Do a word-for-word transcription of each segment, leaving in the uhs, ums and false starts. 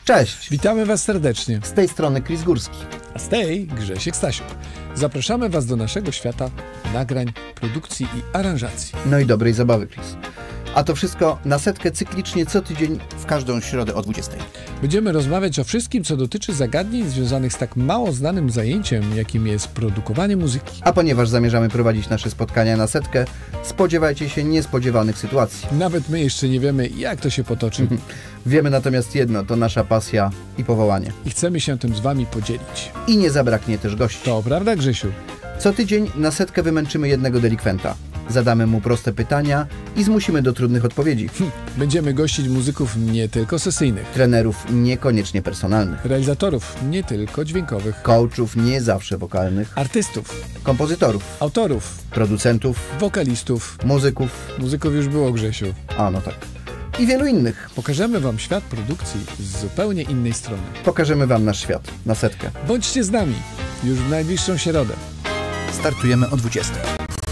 Cześć! Witamy Was serdecznie. Z tej strony Chris Górski. A z tej Grzesiek Stasiuk. Zapraszamy Was do naszego świata nagrań, produkcji i aranżacji. No i dobrej zabawy, Chris. A to wszystko na setkę cyklicznie co tydzień w każdą środę o dwudziestej. Będziemy rozmawiać o wszystkim, co dotyczy zagadnień związanych z tak mało znanym zajęciem, jakim jest produkowanie muzyki. A ponieważ zamierzamy prowadzić nasze spotkania na setkę, spodziewajcie się niespodziewanych sytuacji. Nawet my jeszcze nie wiemy, jak to się potoczy. Wiemy natomiast jedno, to nasza pasja i powołanie. I chcemy się tym z Wami podzielić. I nie zabraknie też gości. To prawda, Grzesiu? Co tydzień na setkę wymęczymy jednego delikwenta. Zadamy mu proste pytania i zmusimy do trudnych odpowiedzi. Będziemy gościć muzyków nie tylko sesyjnych, Trenerów niekoniecznie personalnych, realizatorów nie tylko dźwiękowych, coachów nie zawsze wokalnych, artystów, kompozytorów, autorów, producentów, wokalistów, muzyków, muzyków już było, Grzesiu. a no tak, i wielu innych. Pokażemy Wam świat produkcji z zupełnie innej strony. Pokażemy Wam nasz świat na setkę. Bądźcie z nami już w najbliższą środę. Startujemy o dwudziestej.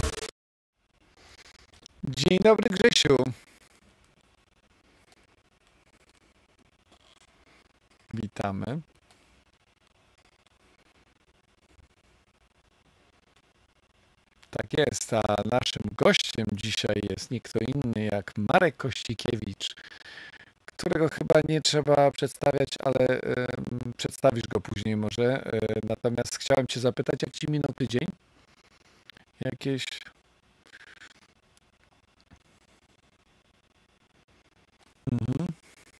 Dzień dobry, Grzesiu. Witamy. Tak jest, a naszym gościem dzisiaj jest nie kto inny jak Marek Kościkiewicz, którego chyba nie trzeba przedstawiać, ale y, przedstawisz go później może. Y, natomiast chciałem Cię zapytać, jak Ci minął tydzień? Jakieś... Mhm.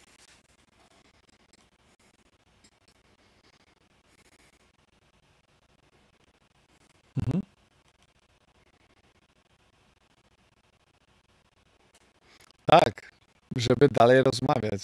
Mhm. Tak, żeby dalej rozmawiać.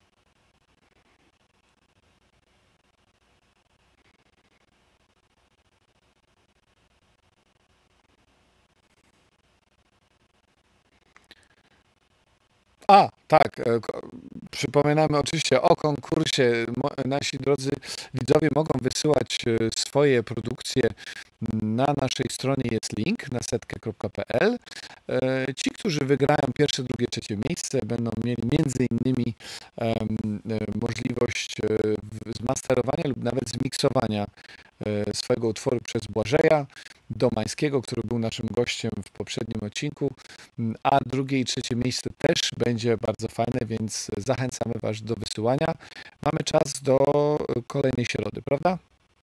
A, tak, e, ko- przypominamy oczywiście o konkursie. Mo- Nasi drodzy widzowie mogą wysyłać e, swoje produkcje. Na naszej stronie jest link na setkę kropka pe el. E, Ci, którzy wygrają pierwsze, drugie, trzecie miejsce, będą mieli między innymi em, e, możliwość e, w- zmasterowania lub nawet zmiksowania e, swojego utworu przez Błażeja Domańskiego, który był naszym gościem w poprzednim odcinku. Mm, A drugie i trzecie miejsce też będzie bardzo fajne, więc zachęcamy Was do wysyłania. Mamy czas do e, kolejnej środy, prawda?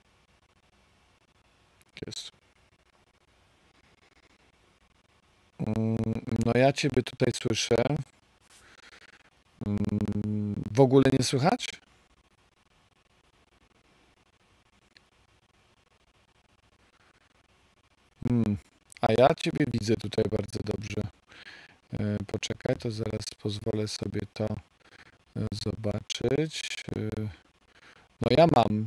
Jest. Mm, No ja Ciebie tutaj słyszę. Mm, W ogóle nie słychać? Mm, A ja Ciebie widzę tutaj bardzo dobrze. E, Poczekaj, to zaraz pozwolę sobie to e, zobaczyć. E, No ja mam.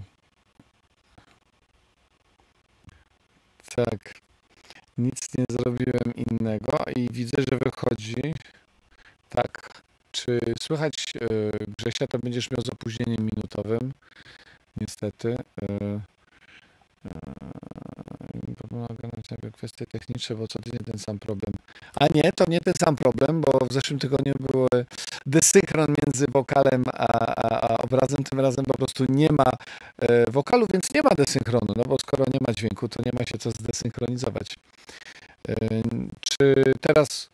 Tak, nic nie zrobiłem innego i widzę, że wychodzi. Tak, czy słychać e, Grzesia, to będziesz miał z opóźnieniem minutowym, niestety. E, e, Pomaga nam jakby kwestie techniczne, bo co tydzień ten sam problem. A nie, to nie ten sam problem, bo w zeszłym tygodniu był desynchron między wokalem a, a, a obrazem. Tym razem po prostu nie ma e, wokalu, więc nie ma desynchronu, no bo skoro nie ma dźwięku, to nie ma się co zdesynchronizować. E, Czy teraz...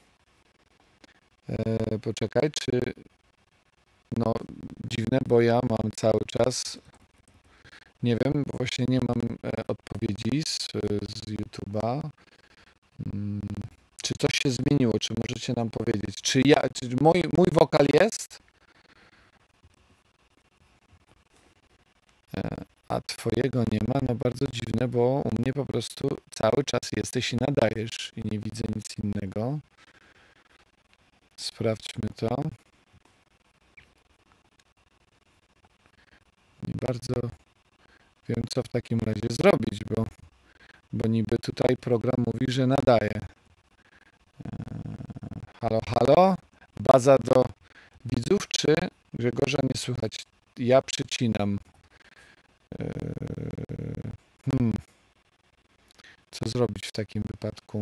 E, Poczekaj, czy... No, dziwne, bo ja mam cały czas... Nie wiem, bo właśnie nie mam e, odpowiedzi z, z YouTube'a. Mm, Czy coś się zmieniło? Czy możecie nam powiedzieć? Czy ja, czy mój, mój wokal jest? E, A twojego nie ma? No bardzo dziwne, bo u mnie po prostu cały czas jesteś i nadajesz i nie widzę nic innego. Sprawdźmy to. Nie bardzo wiem, co w takim razie zrobić, bo, bo niby tutaj program mówi, że nadaje. Halo, halo? Baza do widzów, czy Grzegorza nie słychać? Ja przycinam. Eee, Hmm. Co zrobić w takim wypadku?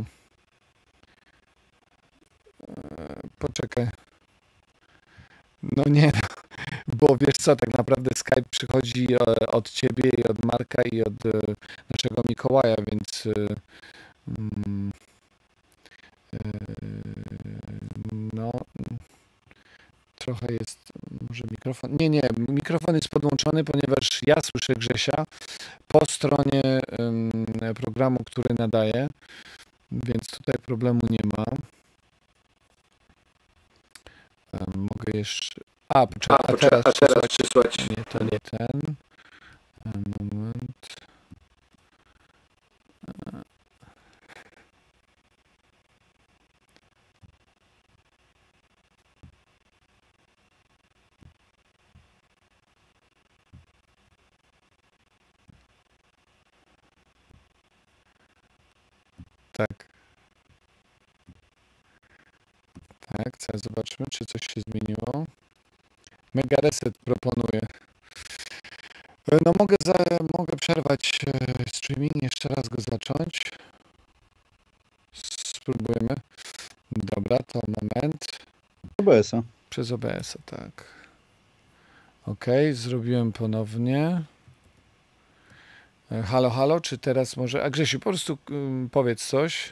Eee, Poczekaj. No nie, bo wiesz co, tak naprawdę naprawdę Skype przychodzi e, od ciebie i od Marka i od e, naszego Mikołaja, więc e, mm, e, no trochę jest, może mikrofon, nie, nie, mikrofon jest podłączony, ponieważ ja słyszę Grzesia po stronie em, programu, który nadaje, więc tutaj problemu nie ma. Em, Mogę jeszcze... A, poczekaj, a teraz, A teraz przysłać... przysłać. Nie, to nie ten. Em, Moment. Tak. Tak, teraz zobaczmy, czy coś się zmieniło. Mega Reset proponuje. E, No mogę, za, mogę przerwać e, streaming, jeszcze raz go zacząć. Spróbujemy. Dobra, to moment. O B S-a. Przez O B S-a, tak. Ok, zrobiłem ponownie. E, Halo, halo, czy teraz może... A Grzesiu, po prostu ym, powiedz coś.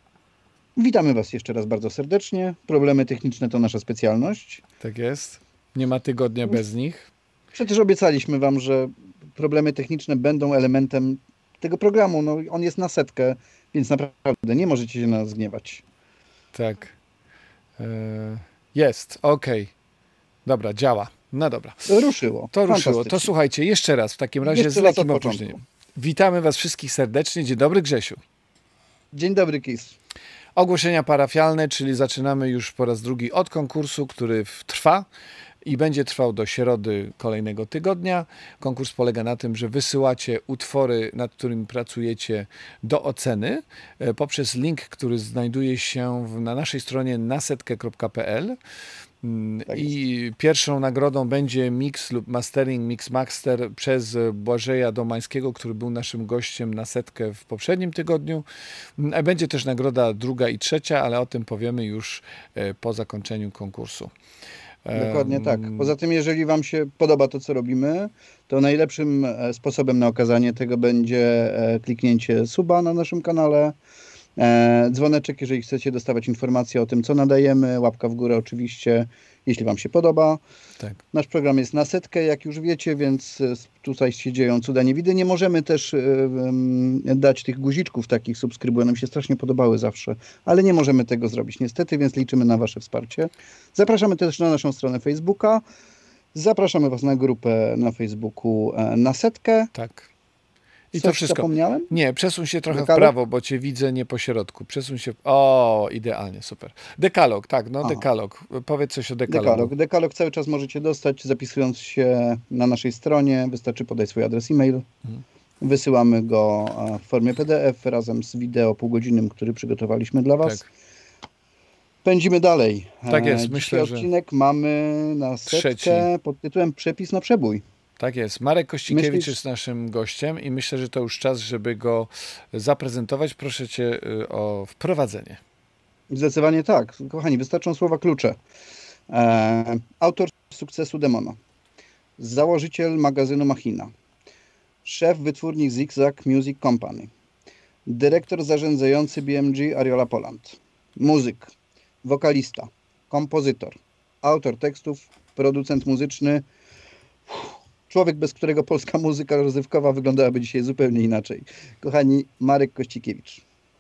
Witamy Was jeszcze raz bardzo serdecznie. Problemy techniczne to nasza specjalność. Tak jest. Nie ma tygodnia bez nich. Przecież obiecaliśmy Wam, że problemy techniczne będą elementem tego programu. No, on jest na setkę, więc naprawdę nie możecie się na nas gniewać. Tak. E, Jest, ok. Dobra, działa. No dobra. Ruszyło. To ruszyło. To Fantastycznie. słuchajcie, jeszcze raz w takim razie Jeszcze z raz lekkim od początku. opóźnieniem. Witamy Was wszystkich serdecznie. Dzień dobry, Grzesiu. Dzień dobry, Kis. Ogłoszenia parafialne, czyli zaczynamy już po raz drugi od konkursu, który w- trwa i będzie trwał do środy kolejnego tygodnia. Konkurs polega na tym, że wysyłacie utwory, nad którymi pracujecie, do oceny e, poprzez link, który znajduje się w, na naszej stronie nasetkę kropka p l. Mm, Tak I pierwszą nagrodą będzie mix lub mastering, mix master przez Błażeja Domańskiego, który był naszym gościem na setkę w poprzednim tygodniu. Mm, Będzie też nagroda druga i trzecia, ale o tym powiemy już e, po zakończeniu konkursu. Dokładnie tak. Em, Poza tym, jeżeli Wam się podoba to, co robimy, to najlepszym e, sposobem na okazanie tego będzie e, kliknięcie suba na naszym kanale, e, dzwoneczek, jeżeli chcecie dostawać informacje o tym, co nadajemy, łapka w górę oczywiście, jeśli Wam się podoba. Tak. Nasz program jest na setkę, jak już wiecie, więc e, tutaj się dzieją cuda niewidy. Nie możemy też e, em, dać tych guziczków takich, subskrybuj, nam się strasznie podobały zawsze, ale nie możemy tego zrobić niestety, więc liczymy na Wasze wsparcie. Zapraszamy też na naszą stronę Facebooka. Zapraszamy Was na grupę na Facebooku e, na setkę. Tak. I Coś to wszystko. zapomniałem? Nie, przesuń się trochę w Dekalog? prawo, bo Cię widzę nie po środku. Przesuń się. O, idealnie, super. Dekalog, tak, no Aha. dekalog. Powiedz coś o dekalogu. Dekalog. Dekalog cały czas możecie dostać, zapisując się na naszej stronie. Wystarczy podać swój adres e-mail. Mhm. Wysyłamy go e, w formie P D F razem z wideo półgodzinnym, który przygotowaliśmy dla Was. Tak. Pędzimy dalej. Tak jest, E, myślę, Dzisiaj że- odcinek mamy na setkę Trzeci. pod tytułem Przepis na przebój. Tak jest. Marek Kościkiewicz Myślisz- jest naszym gościem i myślę, że to już czas, żeby go zaprezentować. Proszę Cię y, o wprowadzenie. Zdecydowanie tak. Kochani, wystarczą słowa klucze. E, autor sukcesu Demona. Założyciel magazynu Machina. Szef wytwórni Zigzag Music Company. Dyrektor zarządzający B M G Ariola Poland. Muzyk. Wokalista. Kompozytor. Autor tekstów. Producent muzyczny. Człowiek, bez którego polska muzyka rozrywkowa wyglądałaby dzisiaj zupełnie inaczej. Kochani, Marek Kościkiewicz.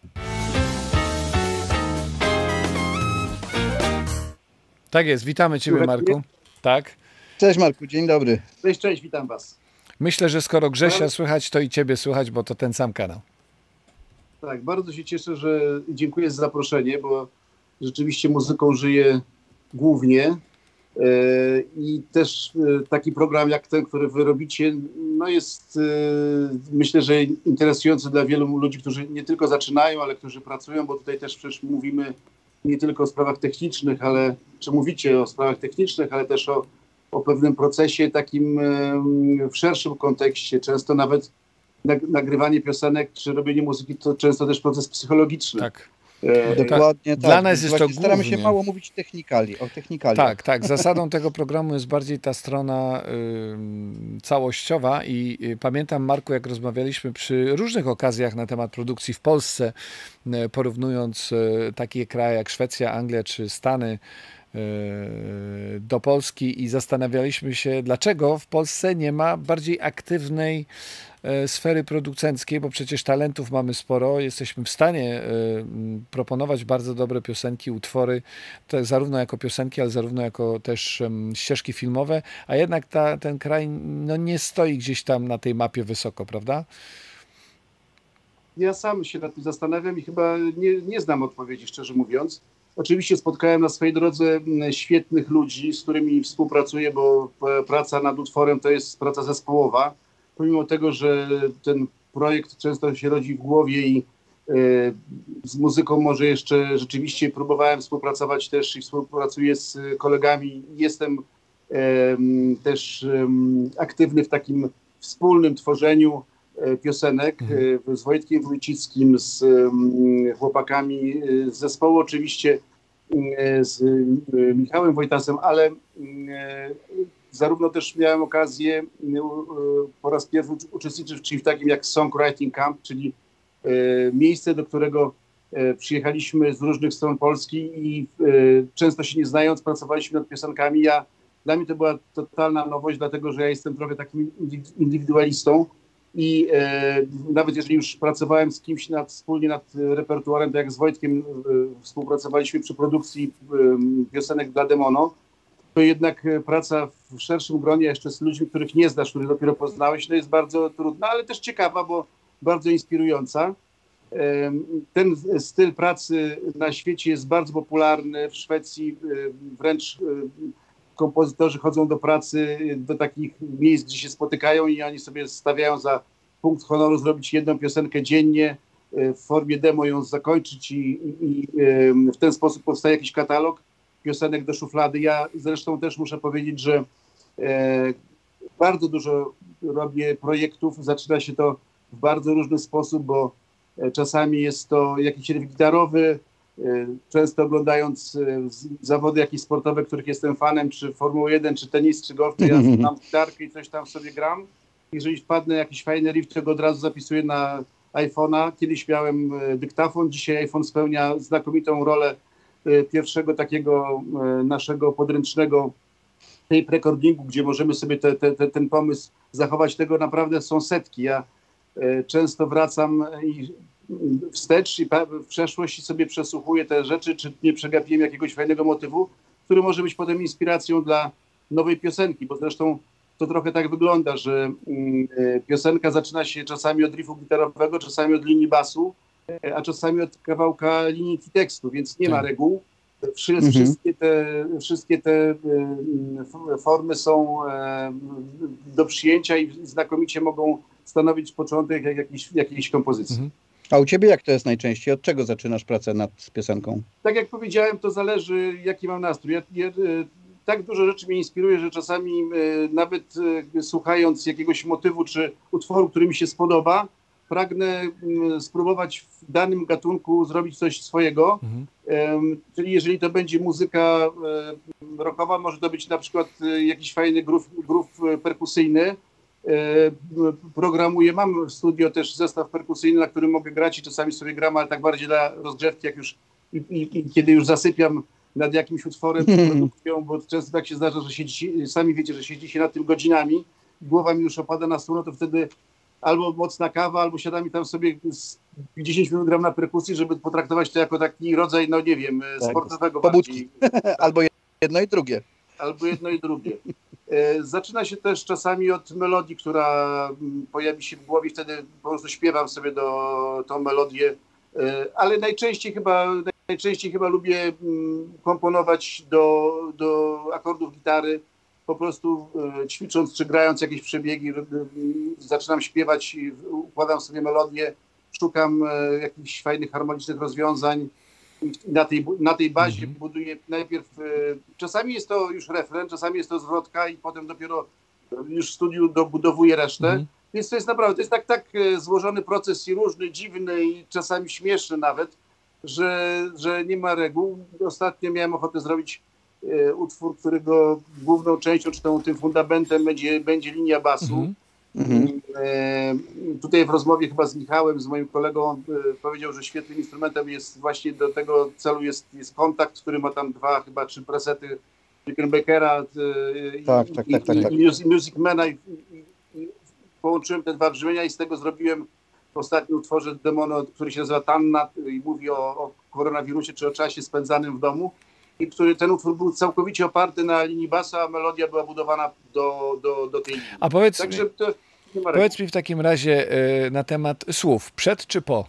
Tak jest. Witamy Ciebie, Słychać Marku. Tak. Cześć Marku, dzień dobry. Cześć, cześć, witam Was. Myślę, że skoro Grzesia Bardzo- słychać, to i Ciebie słychać, bo to ten sam kanał. Tak, bardzo się cieszę, że dziękuję za zaproszenie, bo rzeczywiście muzyką żyję głównie e, i też e, taki program jak ten, który Wy robicie, no jest e, myślę, że interesujący dla wielu ludzi, którzy nie tylko zaczynają, ale którzy pracują, bo tutaj też przecież mówimy nie tylko o sprawach technicznych, ale czy mówicie o sprawach technicznych, ale też o, o pewnym procesie takim e, w szerszym kontekście, często nawet nag- nagrywanie piosenek czy robienie muzyki to często też proces psychologiczny. Tak. Dokładnie Dla tak. nas jest to Właśnie staramy głównie. się mało mówić technikali, o technikaliach. Tak, tak. Zasadą tego programu jest bardziej ta strona y, całościowa i y, pamiętam, Marku, jak rozmawialiśmy przy różnych okazjach na temat produkcji w Polsce, y, porównując y, takie kraje jak Szwecja, Anglia czy Stany y, do Polski i zastanawialiśmy się, dlaczego w Polsce nie ma bardziej aktywnej sfery producenckiej, bo przecież talentów mamy sporo, jesteśmy w stanie proponować bardzo dobre piosenki, utwory, to zarówno jako piosenki, ale zarówno jako też ścieżki filmowe, a jednak ta, ten kraj no, nie stoi gdzieś tam na tej mapie wysoko, prawda? Ja sam się nad tym zastanawiam i chyba nie, nie znam odpowiedzi, szczerze mówiąc. Oczywiście spotkałem na swojej drodze świetnych ludzi, z którymi współpracuję, bo praca nad utworem to jest praca zespołowa. Pomimo tego, że ten projekt często się rodzi w głowie i y, z muzyką może jeszcze rzeczywiście próbowałem współpracować też i współpracuję z kolegami. Jestem y, też y, aktywny w takim wspólnym tworzeniu y, piosenek y, z Wojtkiem Wójcickim, z y, chłopakami y, z zespołu oczywiście, y, z y, Michałem Wojtasem, ale y, zarówno też miałem okazję po raz pierwszy uczestniczyć w takim jak Songwriting Camp, czyli miejsce, do którego przyjechaliśmy z różnych stron Polski i często się nie znając, pracowaliśmy nad piosenkami. Ja, dla mnie to była totalna nowość, dlatego że ja jestem trochę takim indywidualistą i nawet jeżeli już pracowałem z kimś nad, wspólnie nad repertuarem, tak jak z Wojtkiem współpracowaliśmy przy produkcji piosenek dla Demono, to jednak praca w szerszym gronie, jeszcze z ludźmi, których nie znasz, których dopiero poznałeś, no jest bardzo trudna, ale też ciekawa, bo bardzo inspirująca. Ten styl pracy na świecie jest bardzo popularny. W Szwecji wręcz kompozytorzy chodzą do pracy, do takich miejsc, gdzie się spotykają i oni sobie stawiają za punkt honoru zrobić jedną piosenkę dziennie, w formie demo ją zakończyć i, i, i w ten sposób powstaje jakiś katalog piosenek do szuflady. Ja zresztą też muszę powiedzieć, że e, bardzo dużo robię projektów. Zaczyna się to w bardzo różny sposób, bo e, czasami jest to jakiś riff gitarowy, e, często oglądając e, z, zawody jakieś sportowe, których jestem fanem, czy Formuły jeden, czy tenis, czy golf, to ja mam gitarkę i coś tam sobie gram. Jeżeli wpadnę jakiś fajny riff, to go od razu zapisuję na iPhone'a. Kiedyś miałem e, dyktafon, dzisiaj iPhone spełnia znakomitą rolę pierwszego takiego naszego podręcznego tape recordingu, gdzie możemy sobie te, te, te, ten pomysł zachować. Tego naprawdę są setki. Ja często wracam i wstecz i w przeszłość i sobie przesłuchuję te rzeczy, czy nie przegapiłem jakiegoś fajnego motywu, który może być potem inspiracją dla nowej piosenki, bo zresztą to trochę tak wygląda, że piosenka zaczyna się czasami od riffu gitarowego, czasami od linii basu, a czasami od kawałka linijki tekstu, więc nie ma reguł. Wszystkie, Mhm. te, wszystkie te formy są do przyjęcia i znakomicie mogą stanowić początek jakiejś, jakiejś kompozycji. Mhm. A u ciebie jak to jest najczęściej? Od czego zaczynasz pracę nad piosenką? Tak jak powiedziałem, to zależy, jaki mam nastrój. Ja, ja, tak dużo rzeczy mnie inspiruje, że czasami nawet słuchając jakiegoś motywu czy utworu, który mi się spodoba, pragnę spróbować w danym gatunku zrobić coś swojego. Mhm. Czyli jeżeli to będzie muzyka rockowa, może to być na przykład jakiś fajny groove, groove perkusyjny. Programuję, mam w studio też zestaw perkusyjny, na którym mogę grać i czasami sobie gram, ale tak bardziej dla rozgrzewki, jak już i, i, i kiedy już zasypiam nad jakimś utworem, produkcją, bo często tak się zdarza, że siedzi, sami wiecie, że siedzi się nad tym godzinami, głowa mi już opada na stół, no to wtedy albo mocna kawa, albo siadam i tam sobie dziesięć minut gram na perkusji, żeby potraktować to jako taki rodzaj, no nie wiem, tak, sportowego pobudki. Albo jedno i drugie. Albo jedno i drugie. Zaczyna się też czasami od melodii, która pojawi się w głowie, wtedy po prostu śpiewam sobie do tą melodię, ale najczęściej chyba, najczęściej chyba lubię komponować do, do akordów gitary, po prostu ćwicząc czy grając jakieś przebiegi, zaczynam śpiewać, układam sobie melodię, szukam jakichś fajnych, harmonicznych rozwiązań. Na tej, na tej bazie mhm. buduję najpierw, czasami jest to już refren, czasami jest to zwrotka i potem dopiero już w studiu dobudowuję resztę. Mhm. Więc to jest naprawdę, to jest tak, tak złożony proces i różny, dziwny i czasami śmieszny nawet, że, że nie ma reguł. Ostatnio miałem ochotę zrobić e, utwór, którego główną częścią, czy tą, tym fundamentem będzie, będzie linia basu. Mhm. E, tutaj w rozmowie chyba z Michałem, z moim kolegą, on e, powiedział, że świetnym instrumentem jest właśnie do tego celu jest, jest kontakt, który ma tam dwa, chyba trzy presety Rickenbackera e, Tak, i, tak, i, tak, tak, i, tak. i Music, Music Mana i, i, i połączyłem te dwa brzmienia i z tego zrobiłem w ostatnim utworze demono, który się nazywa Tanna i mówi o, o koronawirusie czy o czasie spędzanym w domu. I który ten utwór był całkowicie oparty na linii basa, a melodia była budowana do, do, do tej linii. A powiedz, Także mi, to nie ma powiedz mi w takim razie y, na temat słów, przed czy po?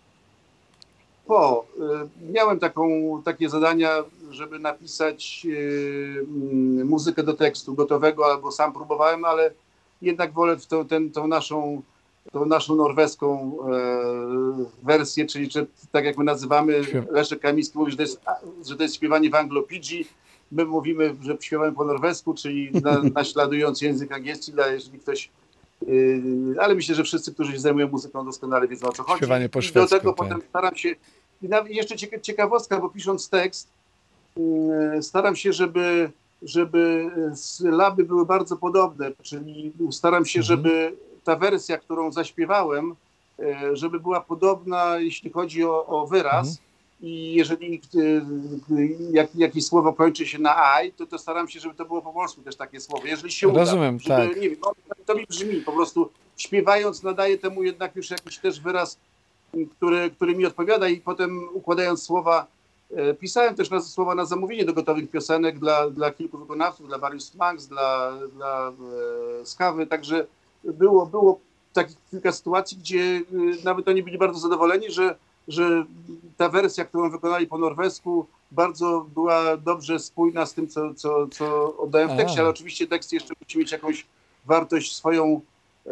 Po. Y, miałem taką, takie zadania, żeby napisać y, y, muzykę do tekstu gotowego, albo sam próbowałem, ale jednak wolę w tą, ten, tą naszą tą naszą norweską e, wersję, czyli że, tak jak my nazywamy, Śpiew. Leszek Kamiński mówi, że to, jest, że to jest śpiewanie w anglo-pidgin. My mówimy, że śpiewamy po norwesku, czyli na, naśladując język angielski, dla jeżeli ktoś... Yy, ale myślę, że wszyscy, którzy się zajmują muzyką, doskonale wiedzą, o co chodzi. Śpiewanie po I do szwedzku, tego tak. potem staram się... I nawet jeszcze cieka- ciekawostka, bo pisząc tekst, yy, staram się, żeby, żeby sylaby były bardzo podobne, czyli staram się, Mhm. żeby ta wersja, którą zaśpiewałem, e, żeby była podobna, jeśli chodzi o, o wyraz. Mhm. I jeżeli e, jak, jakieś słowo kończy się na aj, to, to staram się, żeby to było po polsku też takie słowo. Jeżeli się uda, Rozumiem, żeby, tak. nie wiem, no, to mi brzmi, po prostu śpiewając nadaje temu jednak już jakiś też wyraz, który, który mi odpowiada i potem układając słowa, e, pisałem też na, słowa na zamówienie do gotowych piosenek dla, dla kilku wykonawców, dla Various Max, dla, dla e, Skawy, także było, było takich kilka sytuacji, gdzie y, nawet oni byli bardzo zadowoleni, że, że ta wersja, którą wykonali po norwesku, bardzo była dobrze spójna z tym, co, co, co oddają w tekście, A. ale oczywiście tekst jeszcze musi mieć jakąś wartość swoją,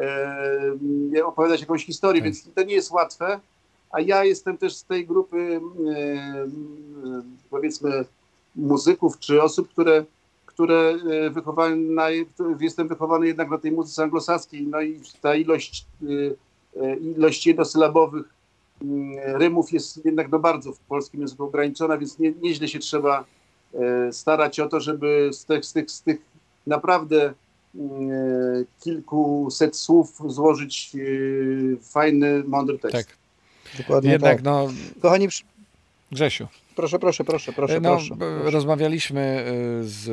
e, opowiadać jakąś historię, Tak. więc to nie jest łatwe, a ja jestem też z tej grupy e, e, powiedzmy muzyków czy osób, które które wychowałem na, jestem wychowany jednak na tej muzyce anglosaskiej, no i ta ilość, ilość jednosylabowych rymów jest jednak no bardzo w polskim języku ograniczona, więc nie, nieźle się trzeba starać o to, żeby z tych, z tych, z tych naprawdę kilkuset słów złożyć fajny, mądry tekst. Tak. Dokładnie Jednak tak. no, Kochani, przy- Grzesiu. proszę, proszę, proszę, proszę, No, proszę, b- proszę. rozmawialiśmy y, z,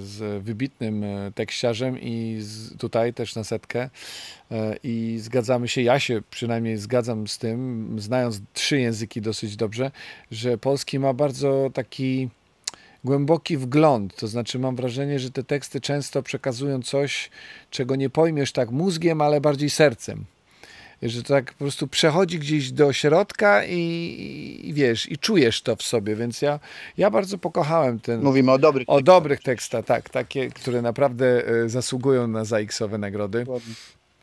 z wybitnym y, tekściarzem i z, tutaj też na setkę y, i zgadzamy się, ja się przynajmniej zgadzam z tym, znając trzy języki dosyć dobrze, że polski ma bardzo taki głęboki wgląd, to znaczy mam wrażenie, że te teksty często przekazują coś, czego nie pojmiesz tak mózgiem, ale bardziej sercem. Że to tak po prostu przechodzi gdzieś do środka i, i wiesz, i czujesz to w sobie, więc ja, ja bardzo pokochałem ten, Mówimy o dobrych o tekstach. dobrych tekstach, tak, takie, które naprawdę e, zasługują na zaiks-owe nagrody. Dokładnie.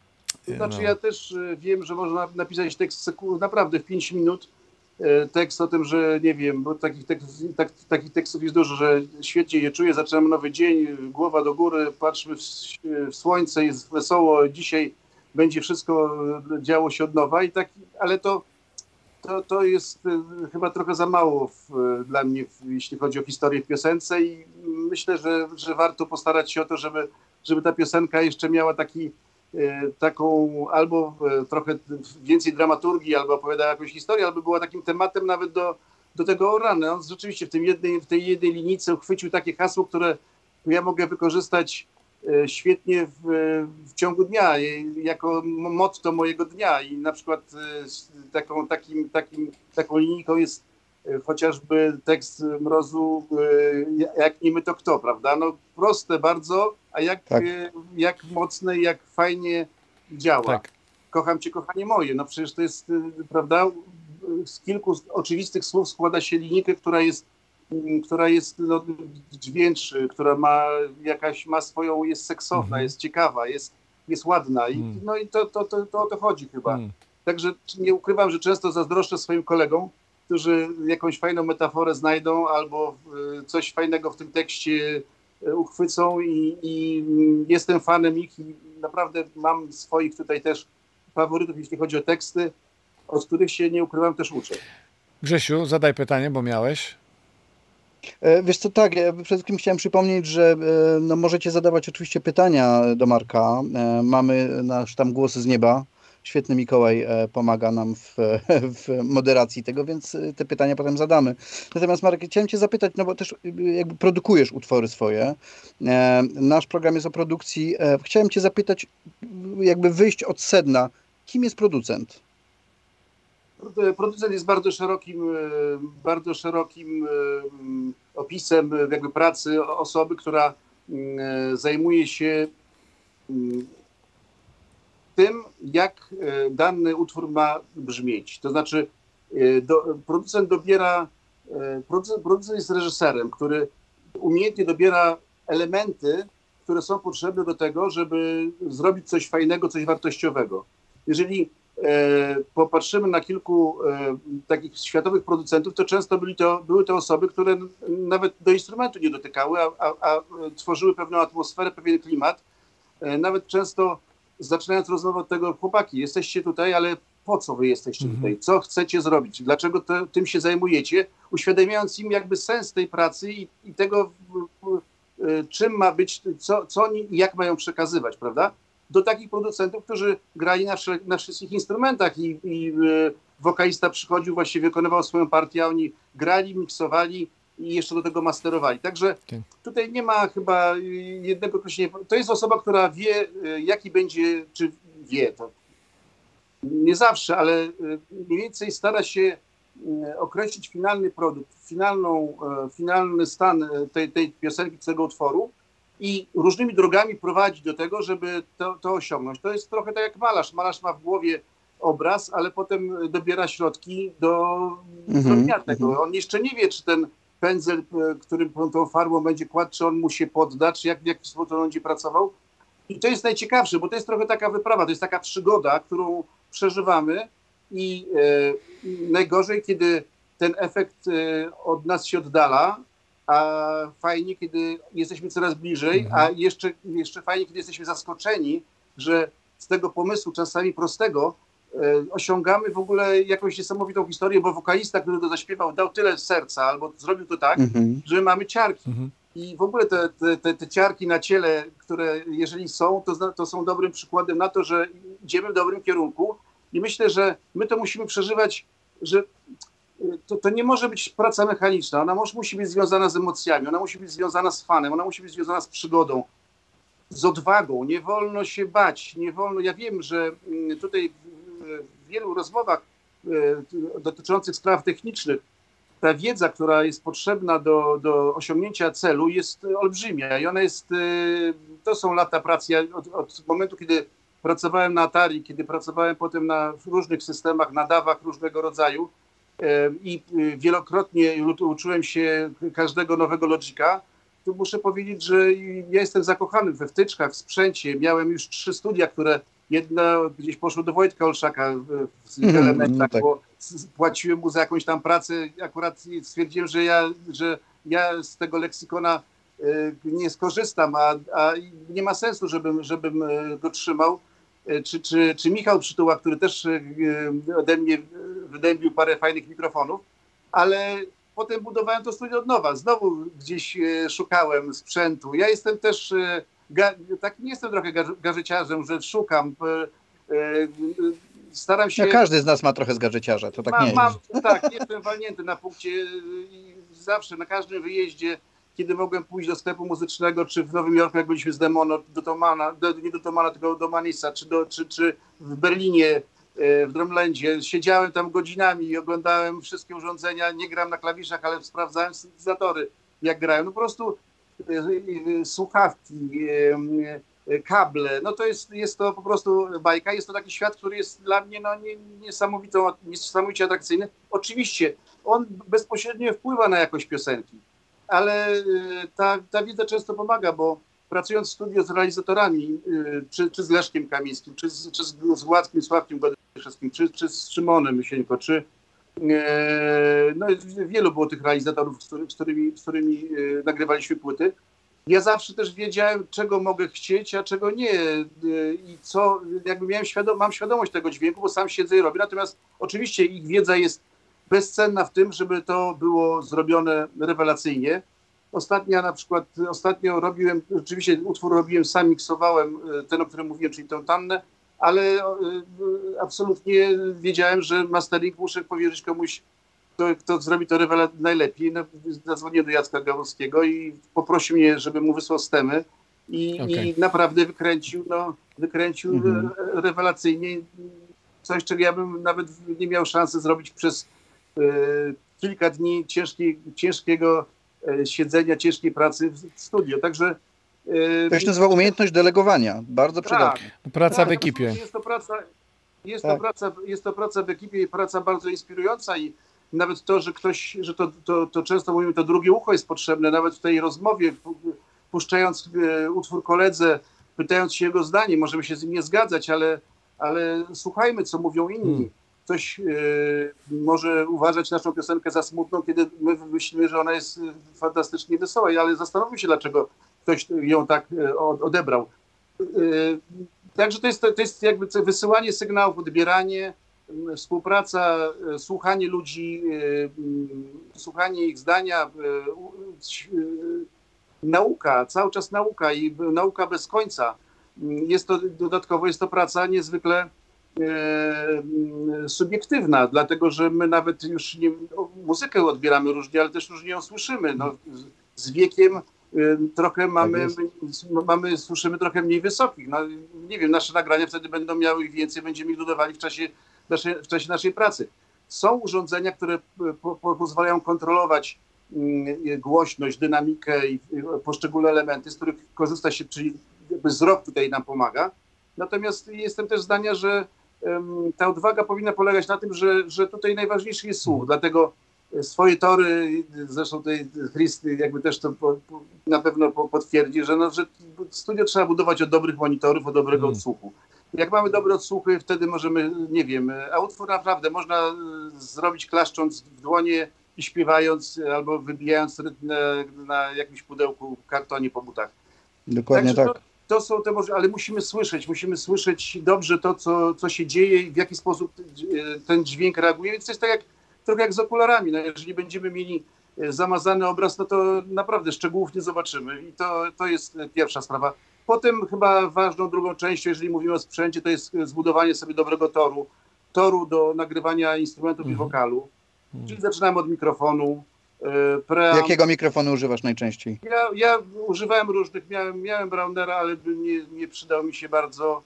To znaczy No. ja też y, wiem, że można napisać tekst seku- naprawdę w pięć minut, y, tekst o tym, że nie wiem, bo takich, tekst, tak, takich tekstów jest dużo, że świetnie je czuję, zaczynamy nowy dzień, głowa do góry, patrzmy w, w słońce, jest wesoło, dzisiaj będzie wszystko działo się od nowa i tak, ale to, to, to jest y, chyba trochę za mało w, dla mnie, w, jeśli chodzi o historię w piosence i myślę, że, że warto postarać się o to, żeby, żeby ta piosenka jeszcze miała taki y, taką albo y, trochę więcej dramaturgii, albo opowiadała jakąś historię, albo była takim tematem nawet do, do tego o rany. On rzeczywiście w, tym jednej, w tej jednej linijce uchwycił takie hasło, które ja mogę wykorzystać świetnie w, w ciągu dnia, jako motto mojego dnia i na przykład taką, takim, takim, taką linijką jest chociażby tekst Mrozu, jak niby to kto, prawda? No proste bardzo, a jak, Tak. jak mocne i jak fajnie działa. Tak. Kocham cię, kochanie moje. No przecież to jest, prawda, z kilku oczywistych słów składa się linijkę, która jest która jest no, dźwięczy, która ma jakaś, ma swoją, jest seksowna, Mhm. jest ciekawa, jest, jest ładna i Mm. no i to, to, to, to o to chodzi chyba. Mm. Także nie ukrywam, że często zazdroszczę swoim kolegom, którzy jakąś fajną metaforę znajdą albo y, coś fajnego w tym tekście y, uchwycą i, i jestem fanem ich i naprawdę mam swoich tutaj też faworytów, jeśli chodzi o teksty, od których się, nie ukrywam, też uczę. Grzesiu, zadaj pytanie, bo miałeś. Wiesz co, tak, ja przede wszystkim chciałem przypomnieć, że no, możecie zadawać oczywiście pytania do Marka. Mamy nasz tam głos z nieba. Świetny Mikołaj pomaga nam w, w moderacji tego, więc te pytania potem zadamy. Natomiast Marek, chciałem cię zapytać, no bo też jakby produkujesz utwory swoje. Nasz program jest o produkcji. Chciałem cię zapytać, jakby wyjść od sedna. Kim jest producent? Producent jest bardzo szerokim, bardzo szerokim opisem jakby pracy osoby, która zajmuje się tym, jak dany utwór ma brzmieć. To znaczy do, producent dobiera, producent, producent jest reżyserem, który umiejętnie dobiera elementy, które są potrzebne do tego, żeby zrobić coś fajnego, coś wartościowego. Jeżeli popatrzymy na kilku takich światowych producentów, to często byli to, były to osoby, które nawet do instrumentu nie dotykały, a, a, a tworzyły pewną atmosferę, pewien klimat. Nawet często zaczynając rozmowę od tego, chłopaki, jesteście tutaj, ale po co wy jesteście mm-hmm. tutaj? Co chcecie zrobić? Dlaczego to, tym się zajmujecie? Uświadamiając im jakby sens tej pracy i, i tego, czym ma być, co, co oni i jak mają przekazywać, prawda? Do takich producentów, którzy grali na, na wszystkich instrumentach i, i wokalista przychodził, właściwie wykonywał swoją partię, a oni grali, miksowali i jeszcze do tego masterowali. Także tutaj nie ma chyba jednego określenia. To jest osoba, która wie, jaki będzie, czy wie, to nie zawsze, ale mniej więcej stara się określić finalny produkt, finalną, finalny stan tej, tej piosenki, tego utworu, i różnymi drogami prowadzi do tego, żeby to, to osiągnąć. To jest trochę tak jak malarz. Malarz ma w głowie obraz, ale potem dobiera środki do zrobienia mm-hmm. tego. On jeszcze nie wie, czy ten pędzel, którym tą farbą będzie kładł, czy on mu się podda, czy jak, w jaki sposób on będzie pracował. I to jest najciekawsze, bo to jest trochę taka wyprawa, to jest taka przygoda, którą przeżywamy i e, najgorzej, kiedy ten efekt e, od nas się oddala, a fajnie, kiedy jesteśmy coraz bliżej, mhm. a jeszcze, jeszcze fajnie, kiedy jesteśmy zaskoczeni, że z tego pomysłu, czasami prostego, e, osiągamy w ogóle jakąś niesamowitą historię, bo wokalista, który to zaśpiewał, dał tyle serca, albo zrobił to tak, mhm. że mamy ciarki. Mhm. I w ogóle te, te, te, te ciarki na ciele, które jeżeli są, to, to są dobrym przykładem na to, że idziemy w dobrym kierunku. I myślę, że my to musimy przeżywać, że To, to nie może być praca mechaniczna, ona może, musi być związana z emocjami, ona musi być związana z fanem, ona musi być związana z przygodą, z odwagą. Nie wolno się bać, nie wolno. Ja wiem, że tutaj w wielu rozmowach dotyczących spraw technicznych ta wiedza, która jest potrzebna do, do osiągnięcia celu, jest olbrzymia i ona jest, to są lata pracy. Ja od, od momentu, kiedy pracowałem na Atari, kiedy pracowałem potem na różnych systemach, na dawach różnego rodzaju, i wielokrotnie uczyłem się każdego nowego Logica, to muszę powiedzieć, że ja jestem zakochany we wtyczkach, w sprzęcie. Miałem już trzy studia, które jedno gdzieś poszło do Wojtka Olszaka w mm, elementach, tak. Bo płaciłem mu za jakąś tam pracę. Akurat stwierdziłem, że ja, że ja z tego leksykona nie skorzystam, a, a nie ma sensu, żebym, żebym go trzymał. Czy, czy, czy Michał Przytuła, który też ode mnie wydębił parę fajnych mikrofonów, ale potem budowałem to studio od nowa. Znowu gdzieś szukałem sprzętu. Ja jestem też, taki nie jestem trochę gadżeciarzem, że szukam, staram się... No, każdy z nas ma trochę z gadżeciarza, to tak mam, nie mam, jest. Tak, jestem walnięty na punkcie i zawsze, na każdym wyjeździe, kiedy mogłem pójść do sklepu muzycznego, czy w Nowym Jorku, jak byliśmy z Demono, do Tomana, do, nie do Tomana, tylko do Manisa, czy, do, czy, czy w Berlinie, w Drumlandzie, siedziałem tam godzinami i oglądałem wszystkie urządzenia, nie gram na klawiszach, ale sprawdzałem syntezatory, jak grają. No po prostu słuchawki, kable, no to jest, jest to po prostu bajka. Jest to taki świat, który jest dla mnie no, niesamowitą, niesamowicie atrakcyjny. Oczywiście on bezpośrednio wpływa na jakość piosenki, ale ta, ta wiedza często pomaga, bo pracując w studiu z realizatorami, czy, czy z Leszkiem Kamińskim, czy z, czy z Władkiem Sławkiem Godyszewskim, czy, czy z Szymonem Mysieńko, czy no, wielu było tych realizatorów, z którymi, z którymi nagrywaliśmy płyty. Ja zawsze też wiedziałem, czego mogę chcieć, a czego nie. I co, jakby miałem świadom- mam świadomość tego dźwięku, bo sam siedzę i robię. Natomiast oczywiście ich wiedza jest bezcenna w tym, żeby to było zrobione rewelacyjnie. Ostatnia na przykład, ostatnio robiłem, rzeczywiście utwór robiłem sam, miksowałem ten, o którym mówiłem, czyli tą tannę, ale absolutnie wiedziałem, że mastering muszę powierzyć komuś, kto, kto zrobi to rewela- najlepiej. No, zadzwoniłem do Jacka Gałowskiego i poprosił mnie, żebym mu wysłał stemy i, Okay. i naprawdę wykręcił, no, wykręcił mhm. rewelacyjnie coś, czego ja bym nawet nie miał szansy zrobić przez e, kilka dni ciężkiej, ciężkiego e, siedzenia, ciężkiej pracy w studio. Także e, to się nazywa umiejętność delegowania. Bardzo przydatna. Tak, praca tak, w ekipie. Jest to praca, jest, tak. to praca, jest to praca w ekipie i praca bardzo inspirująca i nawet to, że ktoś, że to, to, to często mówimy, to drugie ucho jest potrzebne, nawet w tej rozmowie, puszczając e, utwór koledze, pytając się jego zdanie, możemy się z nim nie zgadzać, ale, ale słuchajmy, co mówią inni. Hmm. Ktoś e, może uważać naszą piosenkę za smutną, kiedy my myślimy, że ona jest fantastycznie wesoła, ale zastanówmy się, dlaczego ktoś ją tak e, odebrał. E, także to jest, to jest jakby wysyłanie sygnałów, odbieranie, współpraca, słuchanie ludzi, słuchanie ich zdania, nauka, cały czas nauka i nauka bez końca. Jest to dodatkowo jest to praca niezwykle subiektywna, dlatego że my nawet już nie, muzykę odbieramy różnie, ale też różnie ją słyszymy. No, z wiekiem trochę mamy, tak mamy, słyszymy trochę mniej wysokich. No, nie wiem, nasze nagrania wtedy będą miały ich więcej, będziemy ich dodawali w czasie naszej, w czasie naszej pracy. Są urządzenia, które po, po, pozwalają kontrolować y, głośność, dynamikę i y, poszczególne elementy, z których korzysta się, czyli jakby wzrok tutaj nam pomaga. Natomiast jestem też zdania, że y, ta odwaga powinna polegać na tym, że, że tutaj najważniejszy jest słuch, dlatego swoje tory, zresztą tutaj Chris jakby też to po, po, na pewno po, potwierdzi, że, no, że studio trzeba budować od dobrych monitorów, od dobrego hmm. odsłuchu. Jak mamy dobre odsłuchy, wtedy możemy, nie wiem, a utwór naprawdę można zrobić klaszcząc w dłonie i śpiewając albo wybijając rytm na, na jakimś pudełku, kartonie po butach. Dokładnie Także tak. To, to są te możliwości, ale musimy słyszeć, musimy słyszeć dobrze to, co, co się dzieje i w jaki sposób ten dźwięk reaguje. Więc to jest tak jak, trochę jak z okularami. No, jeżeli będziemy mieli zamazany obraz, no to naprawdę szczegółów nie zobaczymy. I to, to jest pierwsza sprawa. Potem chyba ważną drugą częścią, jeżeli mówimy o sprzęcie, to jest zbudowanie sobie dobrego toru. Toru do nagrywania instrumentów mm. i wokalu. Mm. Czyli zaczynamy od mikrofonu. Preamp. Jakiego mikrofonu używasz najczęściej? Ja, ja używałem różnych, miałem, miałem Brownera, ale nie, nie przydał mi się bardzo.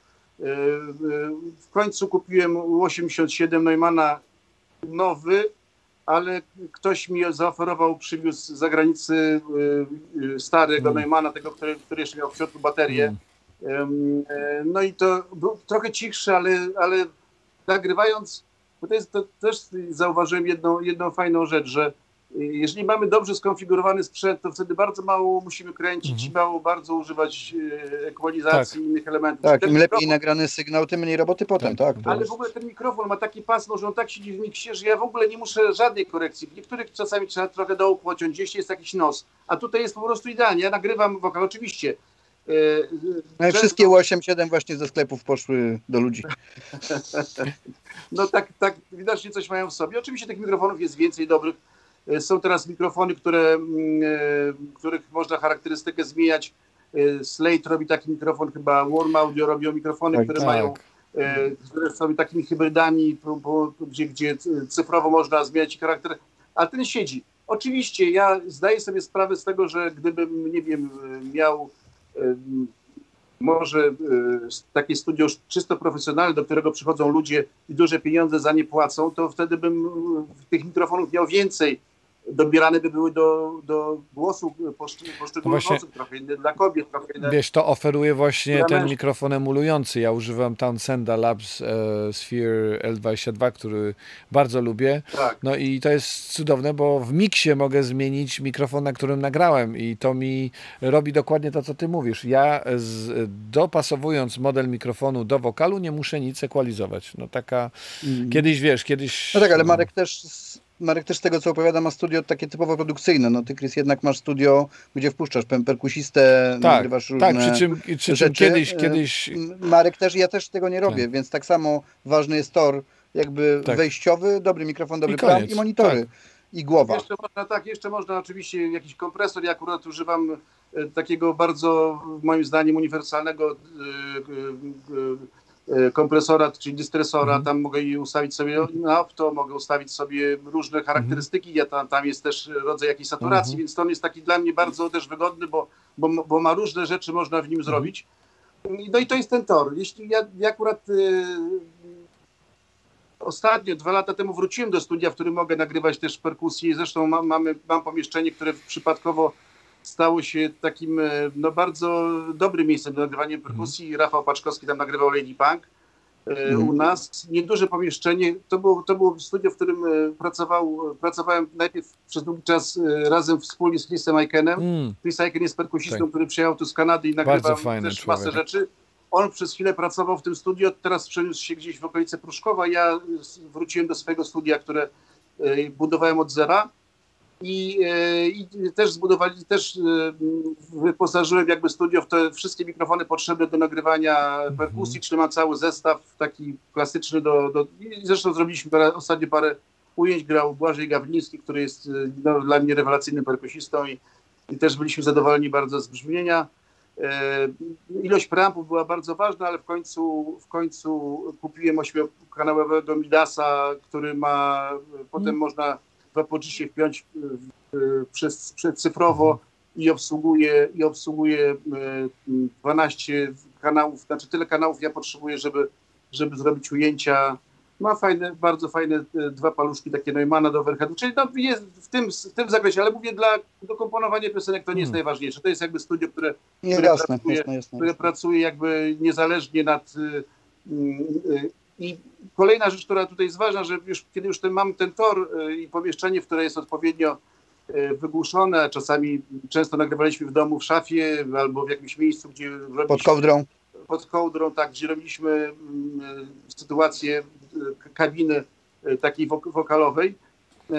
W końcu kupiłem U osiemdziesiąt siedem Neumanna nowy, ale ktoś mi zaoferował, przywiózł z zagranicy starego mm. Neumanna, tego, który, który jeszcze miał w środku baterię. Mm. No i to był trochę cichszy, ale, ale nagrywając, bo to, jest, to też zauważyłem jedną, jedną fajną rzecz, że jeżeli mamy dobrze skonfigurowany sprzęt, to wtedy bardzo mało musimy kręcić, mm. mało bardzo używać ekwalizacji i tak. innych elementów. Tak, ten im mikrofon... lepiej nagrany sygnał, tym mniej roboty potem, tak. tak Ale jest... w ogóle ten mikrofon ma taki pas, może on tak siedzi w miksie, że ja w ogóle nie muszę żadnej korekcji. W niektórych czasami trzeba trochę dołu pociąć, gdzieś jest jakiś nos, a tutaj jest po prostu idealnie. Ja nagrywam wokal, oczywiście. No i wszystkie U osiemdziesiąt siedem właśnie ze sklepów poszły do ludzi. No tak, tak, widocznie coś mają w sobie. Oczywiście tych mikrofonów jest więcej dobrych. Są teraz mikrofony, które, których można charakterystykę zmieniać. Slate robi taki mikrofon, chyba Warm Audio robią mikrofony, tak, które tak. mają, które są takimi hybrydami, gdzie, gdzie cyfrowo można zmieniać charakter, a ten siedzi. Oczywiście ja zdaję sobie sprawę z tego, że gdybym, nie wiem, miał może takie studio czysto profesjonalne, do którego przychodzą ludzie i duże pieniądze za nie płacą, to wtedy bym tych mikrofonów miał więcej. Dobierane by były do, do głosu poszczególnych no osób, trochę inne dla kobiet. Trochę inne. Wiesz, to oferuje właśnie ten mikrofon emulujący. Ja używam Townsenda Labs e, Sphere L dwadzieścia dwa, który bardzo lubię. Tak. No i to jest cudowne, bo w miksie mogę zmienić mikrofon, na którym nagrałem i to mi robi dokładnie to, co ty mówisz. Ja z, dopasowując model mikrofonu do wokalu nie muszę nic ekwalizować. No taka, mm. kiedyś wiesz, kiedyś... No tak, ale Marek też... Marek też z tego, co opowiada, ma studio takie typowo produkcyjne. No ty, Chris, jednak masz studio, gdzie wpuszczasz perkusistę, tak, nagrywasz różne tak, przy czym, przy czym rzeczy. Kiedyś, kiedyś... Marek też, ja też tego nie robię, tak. Więc tak samo ważny jest tor, jakby Tak. wejściowy, dobry mikrofon, dobry I plan koniec. i monitory. Tak. I głowa. Jeszcze można, tak, jeszcze można oczywiście jakiś kompresor. Ja akurat używam e, takiego bardzo, moim zdaniem, uniwersalnego e, e, e, kompresora, czyli dystresora. Mhm. Tam mogę je ustawić sobie na opto, mogę ustawić sobie różne charakterystyki. Ja tam, tam jest też rodzaj jakiejś saturacji, Mhm. więc to on jest taki dla mnie bardzo też wygodny, bo, bo, bo ma różne rzeczy można w nim zrobić. No i to jest ten tor. Jeśli ja, ja akurat e, ostatnio, dwa lata temu wróciłem do studia, w którym mogę nagrywać też perkusję. Zresztą mam, mamy, mam pomieszczenie, które przypadkowo stało się takim e, no, bardzo dobrym miejscem do nagrywania perkusji. Rafał Paczkowski tam nagrywał Lady Punk e, Mhm. u nas. Nieduże pomieszczenie. To było, to było studio, w którym e, pracował, pracowałem najpierw przez długi czas e, razem wspólnie z Chrisem Aikenem. Mm. Chris Aiken jest perkusistą, Tak. który przyjechał tu z Kanady i nagrywał Bardzo fajny też masę człowiek. rzeczy. On przez chwilę pracował w tym studio, teraz przeniósł się gdzieś w okolice Pruszkowa. Ja wróciłem do swojego studia, które e, budowałem od zera i, e, i też zbudowali, też e, wyposażyłem jakby studio w te wszystkie mikrofony potrzebne do nagrywania perkusji, czyli mam cały zestaw taki klasyczny do, do i zresztą zrobiliśmy parę, ostatnio parę ujęć, grał Błażej Gawliński, który jest no, dla mnie rewelacyjnym perkusistą i, i też byliśmy zadowoleni bardzo z brzmienia. Ilość preampów była bardzo ważna, ale w końcu, w końcu kupiłem ośmiokanałowego Midasa, który ma, potem Mm. można w Apogee wpiąć przez, przez cyfrowo i obsługuje, i obsługuje dwanaście kanałów, znaczy tyle kanałów ja potrzebuję, żeby, żeby zrobić ujęcia. Ma fajne, bardzo fajne dwa paluszki takie Neumana do overheadu, czyli to jest w tym, w tym zakresie, ale mówię, dla do komponowania piosenek to nie jest Hmm. najważniejsze. To jest jakby studio, które, Nie, które, jasne, pracuje, jasne, jasne, które jasne. pracuje jakby niezależnie nad... y, y, I kolejna rzecz, która tutaj jest ważna, że już, kiedy już ten, mam ten tor y, i pomieszczenie, w które jest odpowiednio y, wygłuszone, czasami często nagrywaliśmy w domu, w szafie albo w jakimś miejscu, gdzie robiliśmy... Pod kołdrą. pod kołdrą, tak, gdzie robiliśmy y, sytuację y, kabiny y, takiej wok wokalowej, y,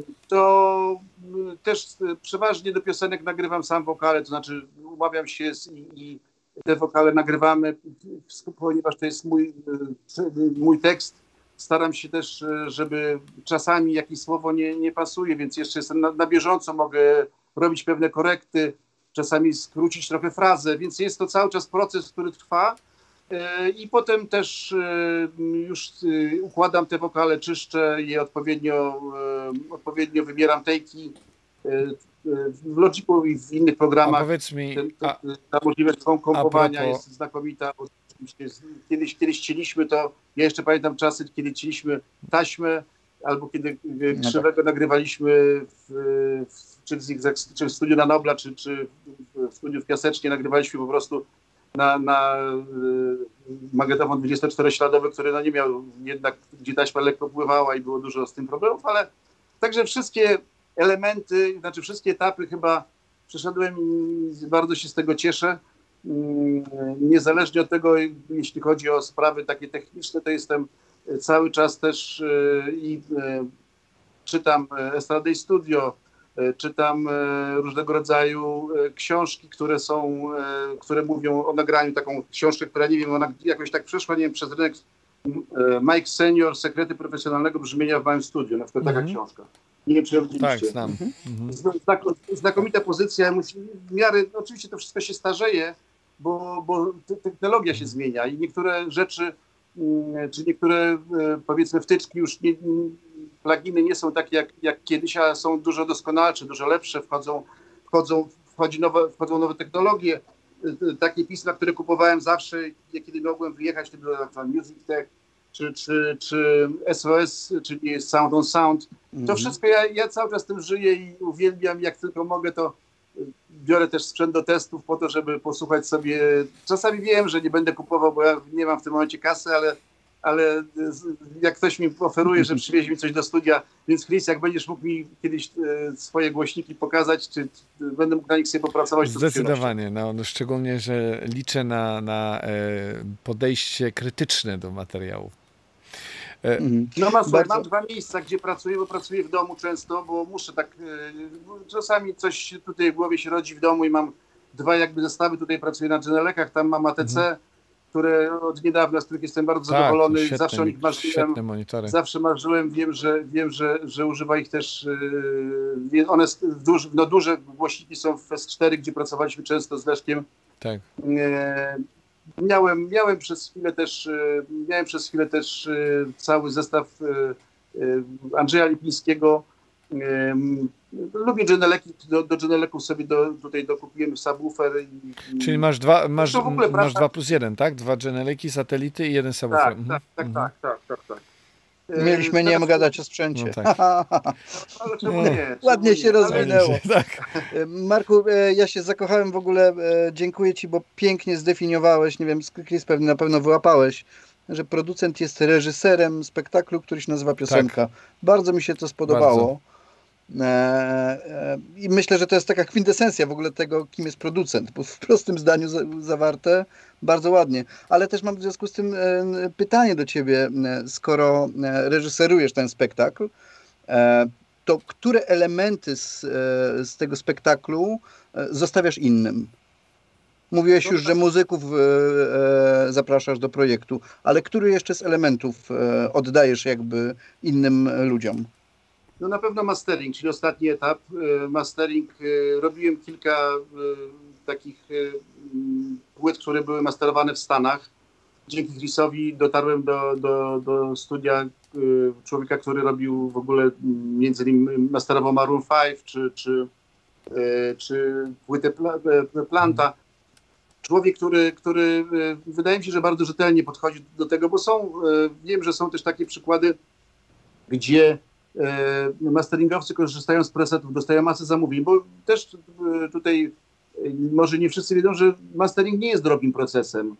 to y, też y, przeważnie do piosenek nagrywam sam wokale, to znaczy umawiam się z, i, i te wokale nagrywamy, ponieważ to jest mój, y, mój tekst. Staram się też, y, żeby czasami jakieś słowo nie, nie pasuje, więc jeszcze jestem na, na bieżąco, mogę robić pewne korekty, czasami skrócić trochę frazę, więc jest to cały czas proces, który trwa i potem też już układam te wokale, czyszczę je odpowiednio, odpowiednio wybieram tejki w Logicu i w innych A programach. powiedz mi, a, Ta możliwość kompowania propos- jest znakomita. Oczywiście kiedyś, kiedyś chcieliśmy to, ja jeszcze pamiętam czasy, kiedy chcieliśmy taśmę, albo kiedy krzywego nagrywaliśmy w, w, czy, w, czy w studiu na Nobla, czy, czy w studiu w Piasecznie, nagrywaliśmy po prostu na, na magnetofon dwudziestoczterośladowy, który no nie miał jednak, gdzie taśma lekko pływała i było dużo z tym problemów, ale także wszystkie elementy, znaczy wszystkie etapy chyba przeszedłem i bardzo się z tego cieszę. Niezależnie od tego, jeśli chodzi o sprawy takie techniczne, to jestem cały czas też i czytam Estrada i Studio, czytam różnego rodzaju książki, które są, które mówią o nagraniu, taką książkę, która nie wiem, ona jakoś tak przeszła, nie wiem, przez rynek. Mike Senior, Sekrety profesjonalnego brzmienia w małym studiu, na przykład taka Mhm. książka. Nie wiem, czy ją widzieliście. tak, znam. Mhm. Znak, znakomita pozycja, musi, w miarę, oczywiście to wszystko się starzeje, bo, bo te- technologia się zmienia i niektóre rzeczy, mm, czy niektóre e, powiedzmy wtyczki już nie, pluginy nie są takie jak, jak kiedyś, a są dużo doskonalsze, dużo lepsze, wchodzą, wchodzą, wchodzi nowe, wchodzą nowe technologie. E, Takie pisma, które kupowałem zawsze, kiedy mogłem wyjechać, to było na Music Tech, czy, czy, czy S O S, czyli Sound on Sound. To Mhm. wszystko ja, ja cały czas tym żyję i uwielbiam, jak tylko mogę, to biorę też sprzęt do testów po to, żeby posłuchać sobie. Czasami wiem, że nie będę kupował, bo ja nie mam w tym momencie kasy, ale, ale jak ktoś mi oferuje, że przywiezie mi coś do studia, więc Chris, jak będziesz mógł mi kiedyś e, swoje głośniki pokazać, czy, czy będę mógł na nich sobie popracować, to z przyjemnością. Zdecydowanie, no, no szczególnie, że liczę na, na e, podejście krytyczne do materiału. E, Mhm. No mam, słuchaj, Bardzo- mam dwa miejsca, gdzie pracuję, bo pracuję w domu często, bo muszę tak, e, czasami coś tutaj w głowie się rodzi w domu i mam dwa jakby zestawy, tutaj pracuję na Genelekach, tam mam A T C, które od niedawna, z których jestem bardzo Tak, zadowolony. świetne, Zawsze o nich marzyłem. monitory. Zawsze marzyłem, wiem, że wiem, że, że używa ich też. Yy, one duż, no, duże głośniki są w S cztery, gdzie pracowaliśmy często z Leszkiem. Tak. Yy, miałem, miałem przez chwilę też yy, miałem przez chwilę też yy, cały zestaw yy, yy, Andrzeja Lipińskiego. Yy, lubię Geneleki, do, do Geneleków sobie do, tutaj dokupiłem subwoofer. I, Czyli masz dwa, masz, w ogóle masz praca... dwa plus jeden, tak? Dwa Geneleki, satelity i jeden subwoofer. Tak, mhm. tak, tak, mhm. tak, tak, tak, tak. Mieliśmy nie Teraz... gadać o sprzęcie. No tak. Ale czemu nie? Ładnie Czemu się nie? rozwinęło. Tak. Marku, ja się zakochałem w ogóle, dziękuję Ci, bo pięknie zdefiniowałeś, nie wiem, Chris pewnie na pewno wyłapałeś, że producent jest reżyserem spektaklu, który się nazywa Piosenka. Tak. Bardzo mi się to spodobało. Bardzo. I myślę, że to jest taka kwintesencja w ogóle tego, kim jest producent, bo w prostym zdaniu zawarte bardzo ładnie. Ale też mam w związku z tym pytanie do Ciebie, skoro reżyserujesz ten spektakl, to które elementy z, z tego spektaklu zostawiasz innym? Mówiłeś już, że muzyków zapraszasz do projektu, ale który jeszcze z elementów oddajesz jakby innym ludziom? No na pewno mastering, czyli ostatni etap. Mastering, robiłem kilka takich płyt, które były masterowane w Stanach. Dzięki Chrisowi dotarłem do, do, do studia człowieka, który robił w ogóle między innymi masterował Maroon pięć czy, czy, czy płytę Planta. Człowiek, który, który wydaje mi się, że bardzo rzetelnie podchodzi do tego, bo są, wiem, że są też takie przykłady, gdzie masteringowcy korzystają z presetów, dostają masę zamówień, bo też tutaj może nie wszyscy wiedzą, że mastering nie jest drogim procesem.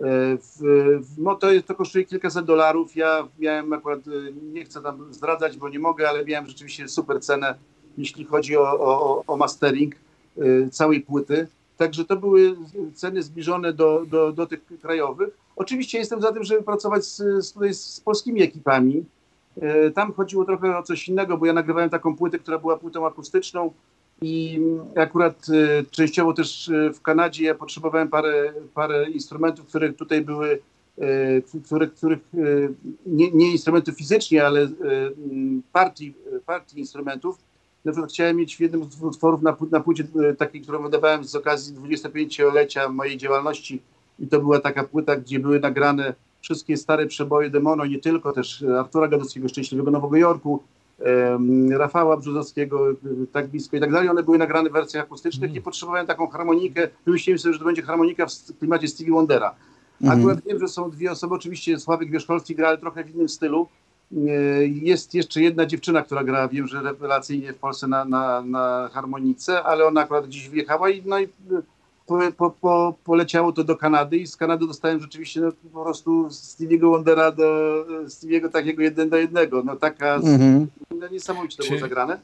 No to, jest, to kosztuje kilkaset dolarów. Ja miałem akurat, nie chcę tam zdradzać, bo nie mogę, ale miałem rzeczywiście super cenę, jeśli chodzi o, o, o mastering całej płyty. Także to były ceny zbliżone do, do, do tych krajowych. Oczywiście jestem za tym, żeby pracować z, z, z polskimi ekipami. Tam chodziło trochę o coś innego, bo ja nagrywałem taką płytę, która była płytą akustyczną i akurat częściowo też w Kanadzie ja potrzebowałem parę, parę instrumentów, które tutaj były, które, których nie, nie instrumentów fizycznie, ale partii, partii instrumentów. Na przykład chciałem mieć w jednym z utworów na, na płycie takiej, którą wydawałem z okazji dwudziestopięciolecia mojej działalności i to była taka płyta, gdzie były nagrane wszystkie stare przeboje Demono, nie tylko, też Artura Gadowskiego, Szczęśliwego Nowego Jorku, um, Rafała Brzozowskiego, Tak blisko i tak dalej. One były nagrane w wersjach akustycznych mm. i potrzebowałem taką harmonikę. Wymyśliłem sobie, że to będzie harmonika w klimacie Stevie Wondera. Mm. Akurat wiem, że są dwie osoby, oczywiście Sławek Wierzcholski gra, ale trochę w innym stylu. Jest jeszcze jedna dziewczyna, która gra, wiem, że rewelacyjnie w Polsce na, na, na harmonice, ale ona akurat dziś wjechała i, no i po, po, po, poleciało to do Kanady i z Kanady dostałem rzeczywiście no, po prostu Stevie'ego Wondera do Stevie'ego takiego jeden do jednego. No taka mm-hmm. no, niesamowicie to było zagrane.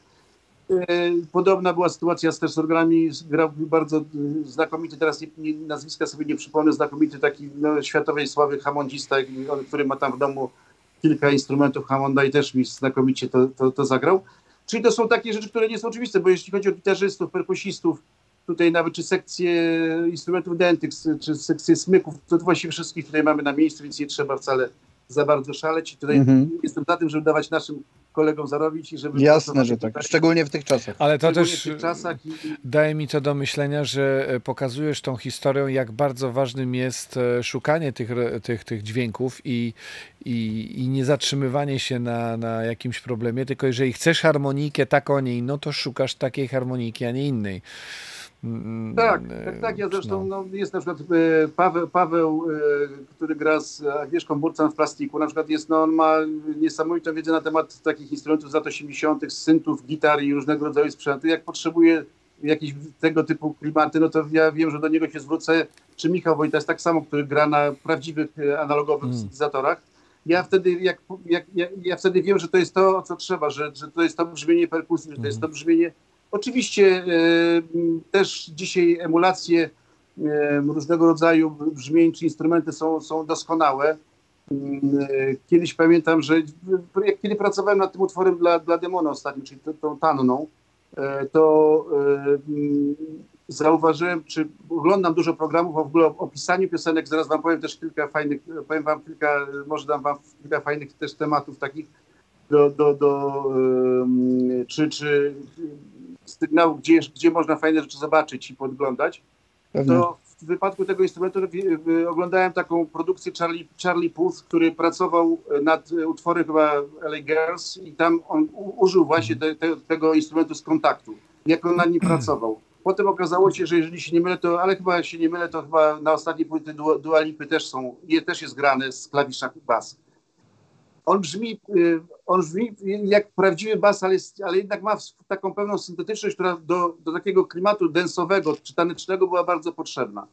Podobna była sytuacja z też organami, grał bardzo znakomity, teraz nie, nie, nazwiska sobie nie przypomnę, znakomity taki no, światowej sławy hammondista, który ma tam w domu kilka instrumentów Hammonda i też mi znakomicie to, to, to zagrał. Czyli to są takie rzeczy, które nie są oczywiste, bo jeśli chodzi o gitarzystów, perkusistów, tutaj nawet czy sekcje instrumentów dętych, czy sekcje smyków, to właściwie wszystkich tutaj mamy na miejscu, więc nie trzeba wcale za bardzo szaleć. I tutaj mm-hmm. jestem za tym, żeby dawać naszym kolegom zarobić i żeby... Jasne, że tak, tutaj, szczególnie w tych czasach. Ale to też i... daje mi to do myślenia, że pokazujesz tą historią, jak bardzo ważnym jest szukanie tych, tych, tych dźwięków i, i, i nie zatrzymywanie się na, na jakimś problemie, tylko jeżeli chcesz harmonikę taką, a nie inną, to szukasz takiej harmoniki, a nie innej. Tak, tak, tak. Ja zresztą, no, jest na przykład Paweł, Paweł, który gra z Agnieszką Burcan w Plastiku, na przykład jest, no, on ma niesamowitą wiedzę na temat takich instrumentów z lat osiemdziesiątych, syntów, gitar i różnego rodzaju sprzętu. Jak potrzebuje jakieś tego typu klimaty, no to ja wiem, że do niego się zwrócę. Czy Michał Wojta jest tak samo, który gra na prawdziwych analogowych hmm. syntezatorach. Ja wtedy, jak, jak, ja, ja wtedy wiem, że to jest to, co trzeba, że, że to jest to brzmienie perkusji, że to jest to brzmienie. Oczywiście e, też dzisiaj emulacje e, różnego rodzaju brzmień czy instrumenty są, są doskonałe. E, kiedyś pamiętam, że jak, kiedy pracowałem nad tym utworem dla, dla Demona ostatnio, czyli tą Tanną, e, to e, zauważyłem, czy oglądam dużo programów o, w ogóle o, o pisaniu piosenek, zaraz wam powiem też kilka fajnych, powiem wam kilka, może dam wam kilka fajnych też tematów takich do, do, do um, czy, czy sygnału, gdzie, gdzie można fajne rzeczy zobaczyć i podglądać. Pewnie. To w wypadku tego instrumentu oglądałem taką produkcję Charlie, Charlie Puth, który pracował nad utworem chyba L A Girls i tam on u, użył właśnie te, te, tego instrumentu z kontaktu, jak on nad nim pracował. Potem okazało się, że jeżeli się nie mylę, to, ale chyba się nie mylę, to chyba na ostatniej płyty Dua Lipy też są, je też jest grane z klawiszach bas. On brzmi, on brzmi jak prawdziwy bas, ale, jest, ale jednak ma taką pewną syntetyczność, która do, do takiego klimatu densowego czy tanecznego była bardzo potrzebna.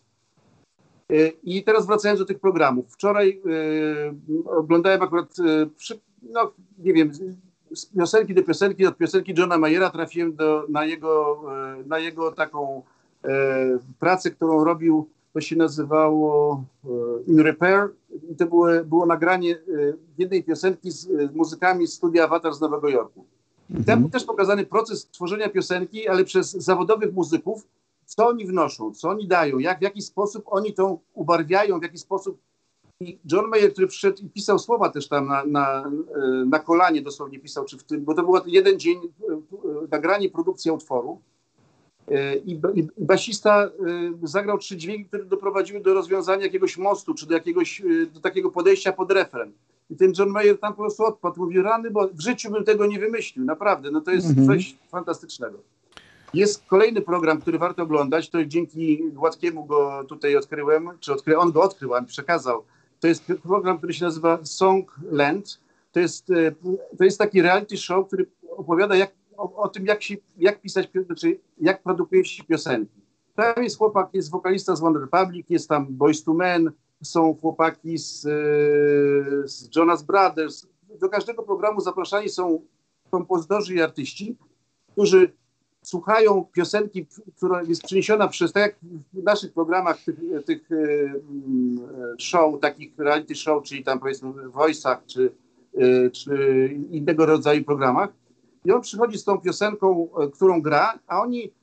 I teraz wracając do tych programów. Wczoraj y, oglądałem akurat, y, przy, no nie wiem, z piosenki do piosenki, od piosenki Johna Mayera trafiłem do, na, jego, y, na jego taką y, pracę, którą robił, to się nazywało y, In Repair. I to było, było nagranie y, jednej piosenki z y, muzykami z studia Avatar z Nowego Jorku. I tam był też pokazany proces tworzenia piosenki, ale przez zawodowych muzyków, co oni wnoszą, co oni dają, jak, w jaki sposób oni to ubarwiają, w jaki sposób. I John Mayer, który przyszedł i pisał słowa też tam na, na, na kolanie dosłownie pisał, czy w tym, bo to był jeden dzień nagranie, produkcja utworu. I, i basista zagrał trzy dźwięki, które doprowadziły do rozwiązania jakiegoś mostu, czy do jakiegoś, do takiego podejścia pod refren. I ten John Mayer tam po prostu odpadł, mówi, rany, bo w życiu bym tego nie wymyślił, naprawdę, no to jest mm-hmm. coś fantastycznego. Jest kolejny program, który warto oglądać, to dzięki Gładkiemu go tutaj odkryłem, czy odkry, on go odkrył, a mi przekazał. To jest program, który się nazywa Songland. To jest, to jest taki reality show, który opowiada jak, o, o tym, jak, się, jak pisać, znaczy jak produkuje się piosenki. Tam jest chłopak, jest wokalista z One Republic, jest tam Boyz two Men, są chłopaki z, z Jonas Brothers. Do każdego programu zapraszani są kompozytorzy i artyści, którzy słuchają piosenki, która jest przyniesiona przez, tak jak w naszych programach, tych, tych show, takich reality show, czyli tam powiedzmy w Voice'ach, czy, czy innego rodzaju programach. I on przychodzi z tą piosenką, którą gra, a oni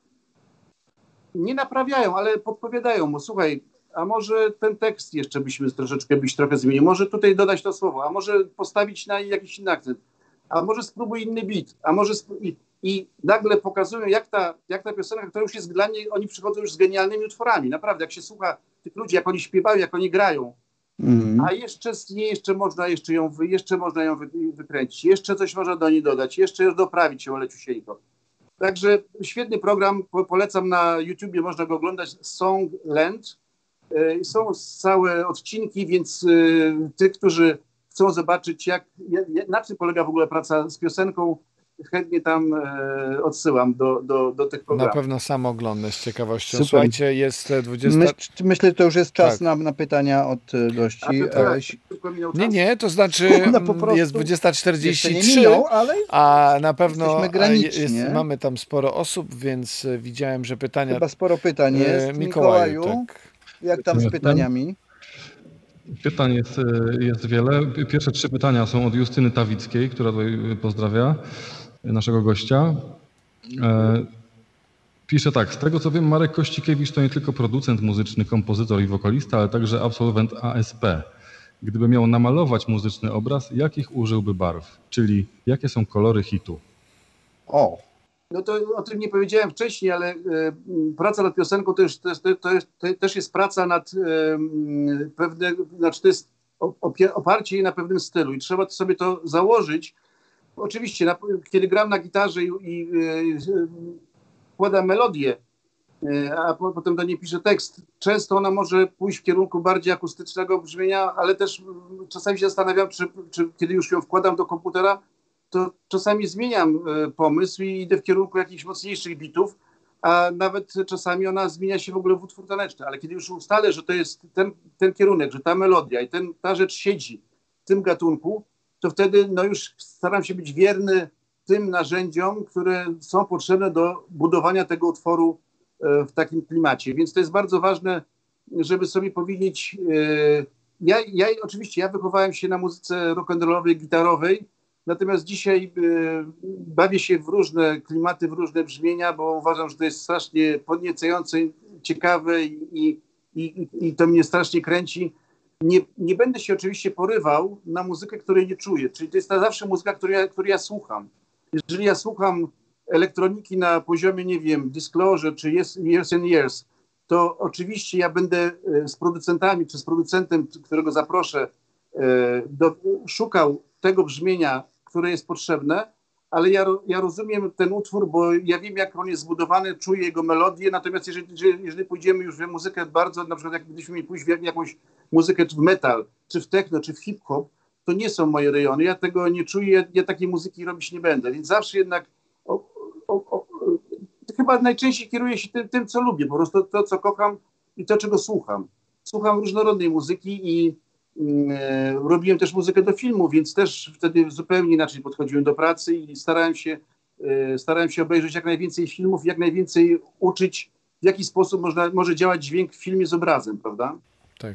nie naprawiają, ale podpowiadają mu, słuchaj, a może ten tekst jeszcze byśmy troszeczkę byś trochę zmienił, może tutaj dodać to słowo, a może postawić na jakiś inny akcent, a może spróbuj inny beat, a może spróbuj... I nagle pokazują, jak ta, jak ta piosenka, która już jest dla niej, oni przychodzą już z genialnymi utworami. Naprawdę, jak się słucha tych ludzi, jak oni śpiewają, jak oni grają, mm. a jeszcze z niej jeszcze można jeszcze ją, wy, jeszcze można ją wy, wykręcić, jeszcze coś można do niej dodać, jeszcze doprawić ją leciusieńko. Także świetny program, po, polecam na YouTubie, można go oglądać, Songland. Yy, są całe odcinki, więc yy, tych, którzy chcą zobaczyć, jak, jak, na czym polega w ogóle praca z piosenką, chętnie tam e, odsyłam do, do, do tych programów. Na pewno sam oglądam z ciekawością. Super. Słuchajcie, jest dwudziesta... Myśl, myślę, że to już jest czas tak. na, na pytania od gości. A to, tak, e, nie, nie, to znaczy no, jest dwudziesta czterdzieści trzy, minął, ale a na pewno jest, mamy tam sporo osób, więc widziałem, że pytania... Chyba sporo pytań jest. Mikołaju, Mikołaju tak. Jak tam z pytaniami? Pytań jest, jest wiele. Pierwsze trzy pytania są od Justyny Tawickiej, która tutaj pozdrawia naszego gościa. E, pisze tak, z tego co wiem, Marek Kościkiewicz to nie tylko producent muzyczny, kompozytor i wokalista, ale także absolwent A S P. Gdyby miał namalować muzyczny obraz, jakich użyłby barw? Czyli jakie są kolory hitu? O, no to o tym nie powiedziałem wcześniej, ale y, praca nad piosenką to, jest, to, jest, to, jest, to też jest praca nad y, pewne, znaczy to jest oparcie jej na pewnym stylu i trzeba sobie to założyć. Oczywiście, na, kiedy gram na gitarze i, i y, wkładam melodię, y, a po, potem do niej piszę tekst, często ona może pójść w kierunku bardziej akustycznego brzmienia, ale też y, czasami się zastanawiam, czy, czy kiedy już ją wkładam do komputera, to czasami zmieniam y, pomysł i idę w kierunku jakichś mocniejszych bitów, a nawet czasami ona zmienia się w ogóle w utwór taneczny, ale kiedy już ustalę, że to jest ten, ten kierunek, że ta melodia i ten, ta rzecz siedzi w tym gatunku, to wtedy no już staram się być wierny tym narzędziom, które są potrzebne do budowania tego utworu y, w takim klimacie. Więc to jest bardzo ważne, żeby sobie powiedzieć, y, ja, ja oczywiście ja wychowałem się na muzyce rock'n'rollowej, gitarowej, Natomiast dzisiaj y, bawię się w różne klimaty, w różne brzmienia, bo uważam, że to jest strasznie podniecające, ciekawe i, i, i to mnie strasznie kręci. Nie, nie będę się oczywiście porywał na muzykę, której nie czuję. Czyli to jest ta zawsze muzyka, której ja, której ja słucham. Jeżeli ja słucham elektroniki na poziomie, nie wiem, Disclosure czy Yes, Years and Years, to oczywiście ja będę z producentami, czy z producentem, którego zaproszę, do, szukał tego brzmienia, które jest potrzebne, ale ja, ja rozumiem ten utwór, bo ja wiem, jak on jest zbudowany, czuję jego melodię, natomiast jeżeli, jeżeli pójdziemy już w muzykę bardzo, na przykład jak gdybyśmy mieli pójść w jakąś muzykę, czy w metal, czy w techno, czy w hip-hop, to nie są moje rejony, ja tego nie czuję, ja, ja takiej muzyki robić nie będę, więc zawsze jednak o, o, o, chyba najczęściej kieruję się tym, tym, co lubię, po prostu to, co kocham i to, czego słucham. Słucham różnorodnej muzyki i e, robiłem też muzykę do filmu, więc też wtedy zupełnie inaczej podchodziłem do pracy i starałem się, e, starałem się obejrzeć jak najwięcej filmów, jak najwięcej uczyć, w jaki sposób można, może działać dźwięk w filmie z obrazem, prawda? Tak.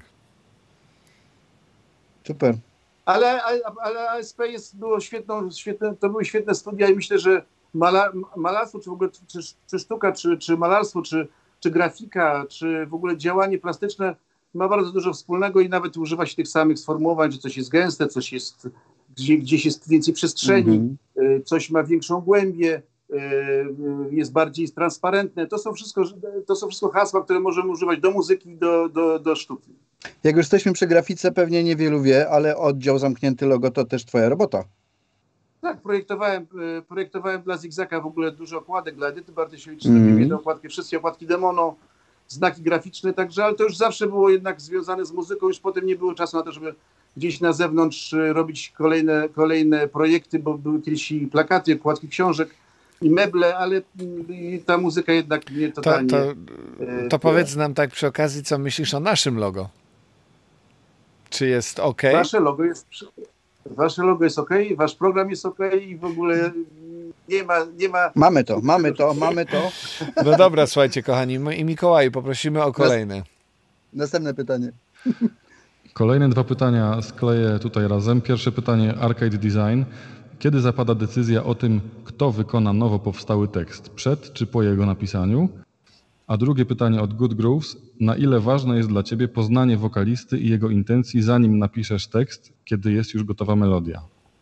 Super. Ale, ale A S P jest, było świetną, świetne, to były świetne studia i myślę, że mala, malarstwo, czy w ogóle czy, czy sztuka, czy, czy malarstwo, czy, czy grafika, czy w ogóle działanie plastyczne ma bardzo dużo wspólnego i nawet używa się tych samych sformułowań, że coś jest gęste, coś jest, gdzie, gdzieś jest więcej przestrzeni, mm-hmm. coś ma większą głębię, jest bardziej transparentne. To są wszystko, to są wszystko hasła, które możemy używać do muzyki, do, do, do sztuki. Jak już jesteśmy przy grafice, pewnie niewielu wie, ale oddział zamknięty logo to też twoja robota. Tak, projektowałem, projektowałem dla Zigzaga w ogóle dużo okładek, dla Edyty Bartosiewicz, mm. jedną okładkę, wszystkie okładki Demono, znaki graficzne, także, ale to już zawsze było jednak związane z muzyką, już potem nie było czasu na to, żeby gdzieś na zewnątrz robić kolejne, kolejne projekty, bo były kiedyś i plakaty, okładki książek i meble, ale ta muzyka jednak nie totalnie... To, to, to powiedz nam tak przy okazji, co myślisz o naszym logo? Czy jest OK? Wasze logo jest, wasze logo jest OK, wasz program jest OK i w ogóle nie ma... Nie ma... Mamy to, mamy to, mamy to. No dobra, słuchajcie, kochani, i Mikołaju, poprosimy o kolejne. Następne pytanie. Kolejne dwa pytania skleję tutaj razem. Pierwsze pytanie, Arcade Design. Kiedy zapada decyzja o tym, kto wykona nowo powstały tekst? Przed czy po jego napisaniu? A drugie pytanie od Good Grooves. Na ile ważne jest dla ciebie poznanie wokalisty i jego intencji, zanim napiszesz tekst, kiedy jest już gotowa melodia?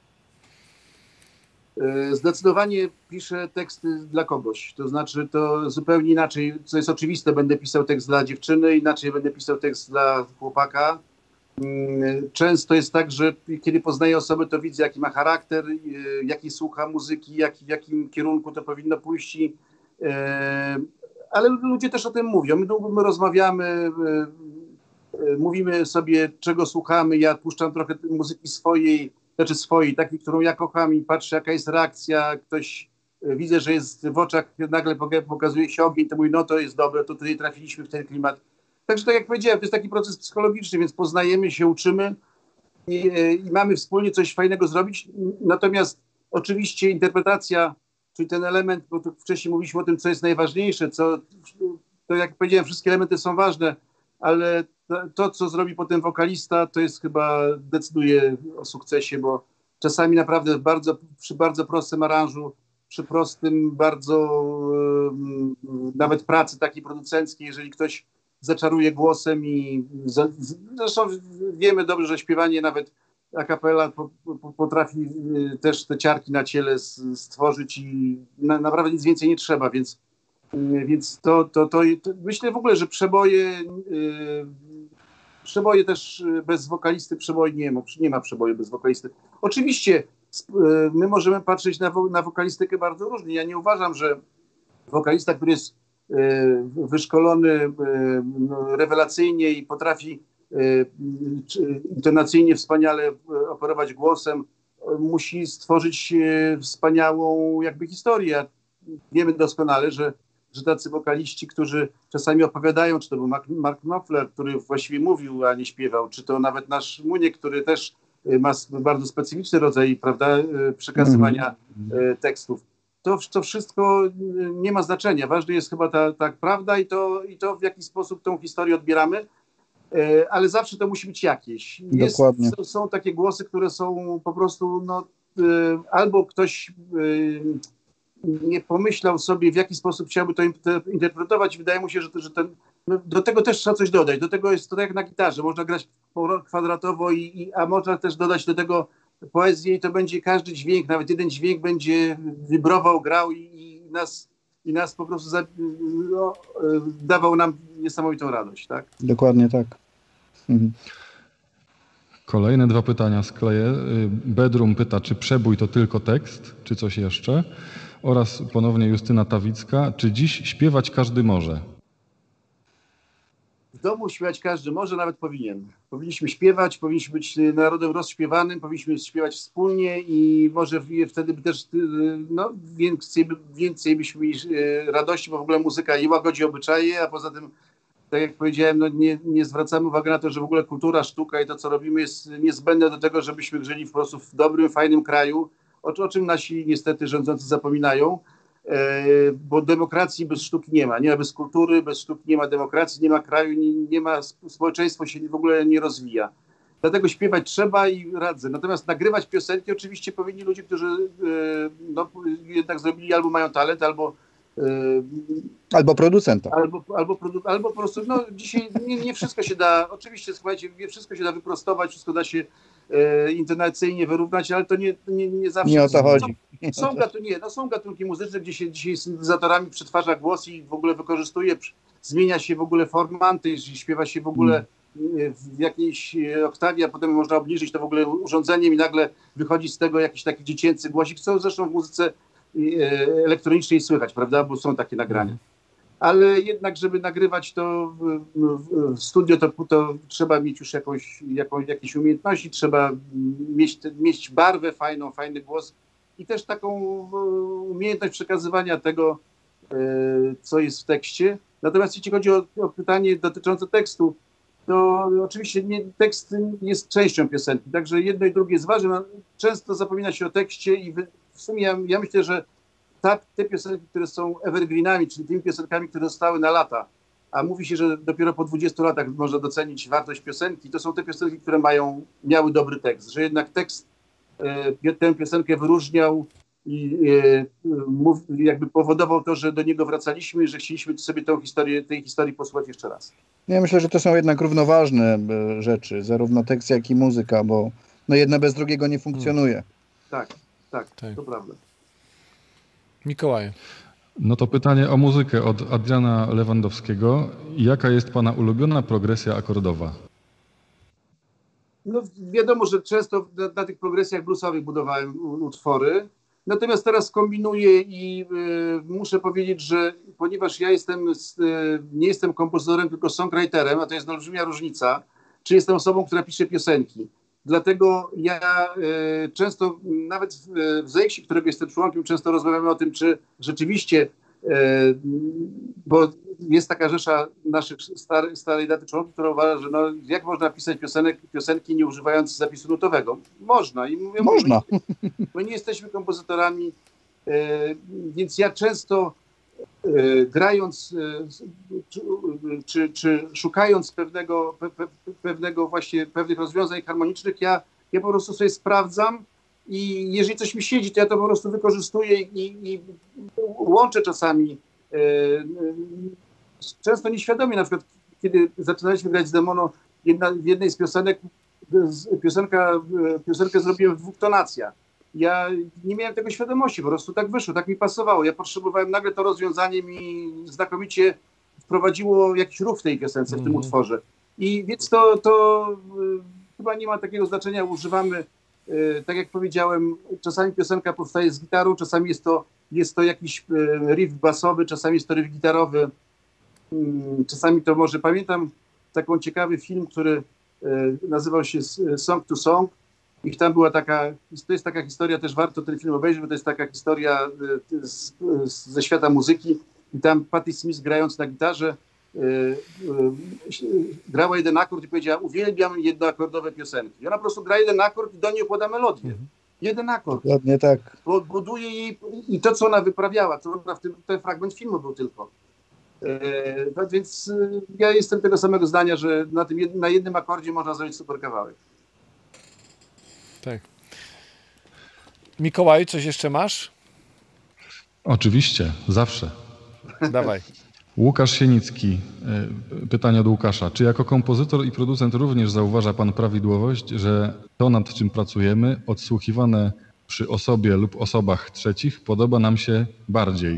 Zdecydowanie piszę teksty dla kogoś. To znaczy to zupełnie inaczej, co jest oczywiste, będę pisał tekst dla dziewczyny, inaczej będę pisał tekst dla chłopaka. Często jest tak, że kiedy poznaję osobę, to widzę, jaki ma charakter, jaki słucha muzyki, jak, w jakim kierunku to powinno pójść. Ale ludzie też o tym mówią. My, my rozmawiamy, mówimy sobie, czego słuchamy. Ja puszczam trochę muzyki swojej, znaczy swojej, takiej, którą ja kocham i patrzę, jaka jest reakcja. Ktoś, widzę, że jest w oczach, nagle pokazuje się ogień, to mówi, no to jest dobre, to tutaj trafiliśmy w ten klimat. Także tak jak powiedziałem, to jest taki proces psychologiczny, więc poznajemy się, uczymy i, i mamy wspólnie coś fajnego zrobić. Natomiast oczywiście interpretacja, czyli ten element, bo tu wcześniej mówiliśmy o tym, co jest najważniejsze, co, to jak powiedziałem, wszystkie elementy są ważne, ale to, to, co zrobi potem wokalista, to jest chyba, decyduje o sukcesie, bo czasami naprawdę bardzo, przy bardzo prostym aranżu, przy prostym bardzo nawet pracy takiej producenckiej, jeżeli ktoś zaczaruje głosem i zresztą wiemy dobrze, że śpiewanie nawet a cappella potrafi też te ciarki na ciele stworzyć i na, naprawdę nic więcej nie trzeba, więc, więc to, to, to, to myślę w ogóle, że przeboje yy, przeboje też bez wokalisty, przeboi nie ma, nie ma przeboju bez wokalisty. Oczywiście yy, my możemy patrzeć na, na wokalistykę bardzo różnie. Ja nie uważam, że wokalista, który jest wyszkolony rewelacyjnie i potrafi intonacyjnie wspaniale operować głosem, musi stworzyć wspaniałą jakby historię. Wiemy doskonale, że, że tacy wokaliści, którzy czasami opowiadają, czy to był Mark Knopfler, który właściwie mówił, a nie śpiewał, czy to nawet nasz Muniek, który też ma bardzo specyficzny rodzaj, prawda, przekazywania mm-hmm. tekstów. To, to wszystko nie ma znaczenia. Ważna jest chyba ta, ta prawda i to, i to, w jaki sposób tą historię odbieramy, ale zawsze to musi być jakieś. Jest, Dokładnie. Są takie głosy, które są po prostu no, albo ktoś nie pomyślał sobie, w jaki sposób chciałby to interpretować. Wydaje mu się, że, że ten, no do tego też trzeba coś dodać. Do tego jest to tak jak na gitarze. Można grać kwadratowo, i, i, a można też dodać do tego poezję i to będzie każdy dźwięk, nawet jeden dźwięk będzie wibrował, grał i, i nas, i nas po prostu za, no, dawał nam niesamowitą radość. Tak? Dokładnie tak. Mhm. Kolejne dwa pytania skleję. Bedroom pyta, czy przebój to tylko tekst, czy coś jeszcze? Oraz ponownie Justyna Tawicka, czy dziś śpiewać każdy może? W domu śpiewać każdy może, nawet powinien. Powinniśmy śpiewać, powinniśmy być narodem rozśpiewanym, powinniśmy śpiewać wspólnie i może wtedy by też no, więcej, więcej byśmy mieli radości, bo w ogóle muzyka i łagodzi obyczaje, a poza tym, tak jak powiedziałem, no nie, nie zwracamy uwagi na to, że w ogóle kultura, sztuka i to, co robimy, jest niezbędne do tego, żebyśmy żyli po prostu w dobrym, fajnym kraju, o, o czym nasi niestety rządzący zapominają, e, bo demokracji bez sztuki nie ma. Nie ma bez kultury, bez sztuki nie ma demokracji, nie ma kraju, nie, nie ma, społeczeństwo się w ogóle nie rozwija. Dlatego śpiewać trzeba i radzę. Natomiast nagrywać piosenki oczywiście powinni ludzie, którzy e, no, jednak zrobili albo mają talent, albo Albo producenta. Albo, albo, produ- albo po prostu, no dzisiaj nie, nie wszystko się da, oczywiście słuchajcie, nie wszystko się da wyprostować, wszystko da się e, intonacyjnie wyrównać, ale to nie, nie, nie zawsze. Nie o to chodzi. Są, są, gatu- nie, no są gatunki muzyczne, gdzie się dzisiaj syntezatorami przetwarza głos i w ogóle wykorzystuje, zmienia się w ogóle formanty, śpiewa się w ogóle w jakiejś oktawie, a potem można obniżyć to w ogóle urządzeniem i nagle wychodzi z tego jakiś taki dziecięcy głosik, co zresztą w muzyce elektronicznej słychać, prawda, bo są takie nagrania. Ale jednak, żeby nagrywać to w, w studio, to, to trzeba mieć już jakąś, jakąś, jakieś umiejętności, trzeba mieć, mieć barwę fajną, fajny głos i też taką umiejętność przekazywania tego, co jest w tekście. Natomiast jeśli chodzi o, o pytanie dotyczące tekstu, to oczywiście nie, tekst jest częścią piosenki, także jedno i drugie jest ważne. Często zapomina się o tekście i wy, w sumie ja, ja myślę, że ta, te piosenki, które są evergreenami, czyli tymi piosenkami, które zostały na lata, a mówi się, że dopiero po dwudziestu latach można docenić wartość piosenki, to są te piosenki, które mają, miały dobry tekst, że jednak tekst e, tę piosenkę wyróżniał i e, mów, jakby powodował to, że do niego wracaliśmy i że chcieliśmy sobie tę historię, tej historii posłuchać jeszcze raz. Ja myślę, że to są jednak równoważne rzeczy, zarówno tekst, jak i muzyka, bo no jedno bez drugiego nie funkcjonuje. Tak, tak, Tak. to prawda. Mikołaj. No to pytanie o muzykę od Adriana Lewandowskiego. Jaka jest pana ulubiona progresja akordowa? No wiadomo, że często na, na tych progresjach bluesowych budowałem utwory, natomiast teraz kombinuję i y, muszę powiedzieć, że ponieważ ja jestem, y, nie jestem kompozytorem, tylko songwriterem, a to jest olbrzymia różnica, czy jestem osobą, która pisze piosenki. Dlatego ja y, często, nawet w, w Zejksi, którego jestem członkiem, często rozmawiamy o tym, czy rzeczywiście, y, bo jest taka rzesza naszych stary, starej daty członków, która uważa, że no, jak można pisać piosenek, piosenki nie używając zapisu nutowego? Można. I mówię, Można. My, my nie jesteśmy kompozytorami, y, więc ja często y, grając y, czy, czy, czy szukając pewnego, pe, pe, pewnego właśnie pewnych rozwiązań harmonicznych, ja, ja po prostu sobie sprawdzam i jeżeli coś mi siedzi, to ja to po prostu wykorzystuję i, i łączę czasami. Y, y, często nieświadomie, na przykład kiedy zaczynaliśmy grać z Demono, jedna, w jednej z piosenek piosenka, piosenkę zrobiłem w dwóch tonacjach. Ja nie miałem tego świadomości, po prostu tak wyszło, tak mi pasowało. Ja potrzebowałem, nagle to rozwiązanie mi znakomicie wprowadziło jakiś ruch w tej piosence, w tym utworze. I więc to, to chyba nie ma takiego znaczenia, używamy, tak jak powiedziałem, czasami piosenka powstaje z gitarą, czasami jest to, jest to jakiś riff basowy, czasami jest to riff gitarowy, czasami to może, pamiętam taką ciekawy film, który nazywał się Song to Song i tam była taka, to jest taka historia, też warto ten film obejrzeć, bo to jest taka historia z, z, ze świata muzyki i tam Patti Smith grając na gitarze grała jeden akord i powiedziała: uwielbiam jednoakordowe piosenki. I ona po prostu gra jeden akord i do niej układa melodię. Mhm. Jeden akord. Dokładnie tak. Buduje jej i to, co ona wyprawiała, to ona w tym, ten fragment filmu był tylko. E, więc e, ja jestem tego samego zdania, że na, tym jed, na jednym akordzie można zrobić super kawałek. Tak. Mikołaju, coś jeszcze masz? Oczywiście, zawsze. Dawaj. Łukasz Sienicki, pytanie od Łukasza. Czy jako kompozytor i producent również zauważa pan prawidłowość, że to, nad czym pracujemy, odsłuchiwane przy osobie lub osobach trzecich, podoba nam się bardziej?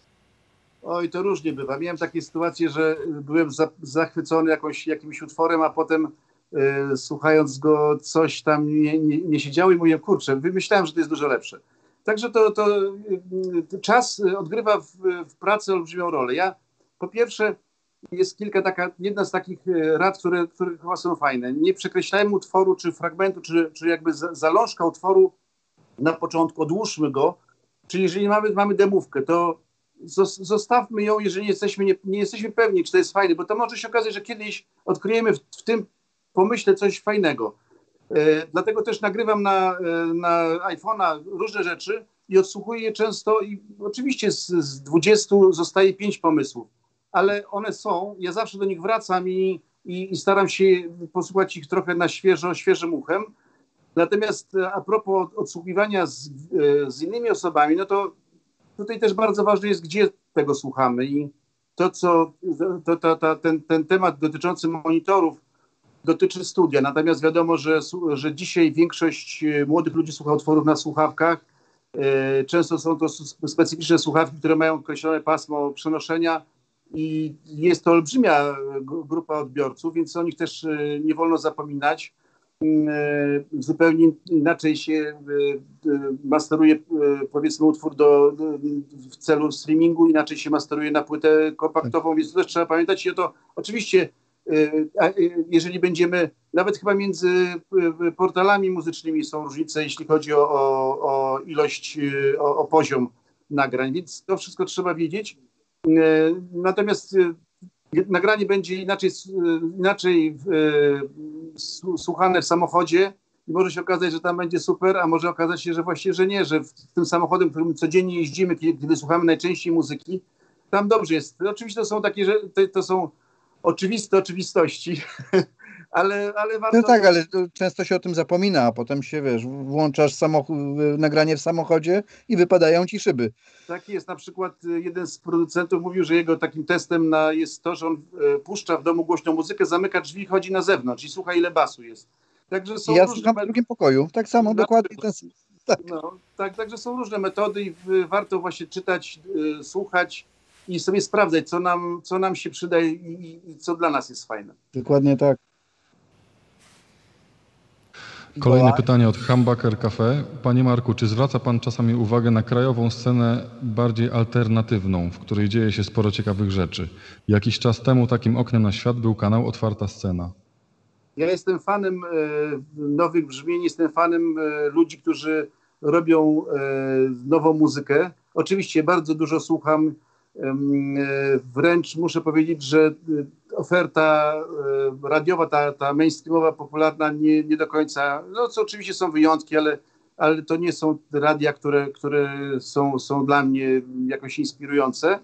Oj, to różnie bywa. Miałem takie sytuacje, że byłem za, zachwycony jakąś, jakimś utworem, a potem y, słuchając go coś tam nie, nie, nie się działo i mówię, kurczę, wymyślałem, że to jest dużo lepsze. Także to, to y, czas odgrywa w, w pracy olbrzymią rolę. Ja po pierwsze jest kilka taka, jedna z takich rad, które, które chyba są fajne. Nie przekreślajmy utworu, czy fragmentu, czy, czy jakby zalążka utworu na początku, odłóżmy go. Czyli jeżeli mamy, mamy demówkę, to zostawmy ją, jeżeli nie jesteśmy, nie, nie jesteśmy pewni, czy to jest fajne, bo to może się okazać, że kiedyś odkryjemy w, w tym pomyśle coś fajnego. E, dlatego też nagrywam na, na iPhone'a różne rzeczy i odsłuchuję je często i oczywiście z, z dwudziestu zostaje pięć pomysłów, ale one są, ja zawsze do nich wracam i, i, i staram się posłuchać ich trochę na świeżo, świeżym uchem. Natomiast a propos odsłuchiwania z, z innymi osobami, no to tutaj też bardzo ważne jest, gdzie tego słuchamy i to, co to, to, to, ten, ten temat dotyczący monitorów dotyczy studia. Natomiast wiadomo, że, że dzisiaj większość młodych ludzi słucha utworów na słuchawkach. Często są to specyficzne słuchawki, które mają określone pasmo przenoszenia i jest to olbrzymia grupa odbiorców, więc o nich też nie wolno zapominać. Zupełnie inaczej się masteruje, powiedzmy, utwór do, w celu streamingu, inaczej się masteruje na płytę kompaktową, więc to też trzeba pamiętać. I to oczywiście, jeżeli będziemy, nawet chyba między portalami muzycznymi są różnice, jeśli chodzi o, o, o ilość, o, o poziom nagrań, więc to wszystko trzeba wiedzieć. Natomiast nagranie będzie inaczej, inaczej słuchane w samochodzie i może się okazać, że tam będzie super, a może okazać się, że właściwie, że nie, że w tym samochodem, którym codziennie jeździmy, kiedy, kiedy słuchamy najczęściej muzyki, tam dobrze jest. Oczywiście to są takie, że to, to są oczywiste oczywistości, ale, ale warto... No tak, ale często się o tym zapomina, a potem się, wiesz, włączasz samochód, nagranie w samochodzie i wypadają ci szyby. Tak jest. Na przykład jeden z producentów mówił, że jego takim testem na, jest to, że on e, puszcza w domu głośną muzykę, zamyka drzwi i chodzi na zewnątrz i słucha, ile basu jest. Także są ja różne słucham w drugim pokoju, tak samo, na dokładnie ten tak. No, tak, także są różne metody i w, warto właśnie czytać, y, słuchać i sobie sprawdzać, co nam, co nam się przyda i, i, i co dla nas jest fajne. Dokładnie tak. Kolejne pytanie od Humbucker Cafe. Panie Marku, czy zwraca pan czasami uwagę na krajową scenę bardziej alternatywną, w której dzieje się sporo ciekawych rzeczy? Jakiś czas temu takim oknem na świat był kanał Otwarta Scena. Ja jestem fanem e, nowych brzmień, jestem fanem e, ludzi, którzy robią e, nową muzykę. Oczywiście bardzo dużo słucham, e, wręcz muszę powiedzieć, że oferta e, radiowa, ta, ta mainstreamowa, popularna nie, nie do końca, no co oczywiście są wyjątki, ale, ale to nie są radia, które, które są, są dla mnie jakoś inspirujące.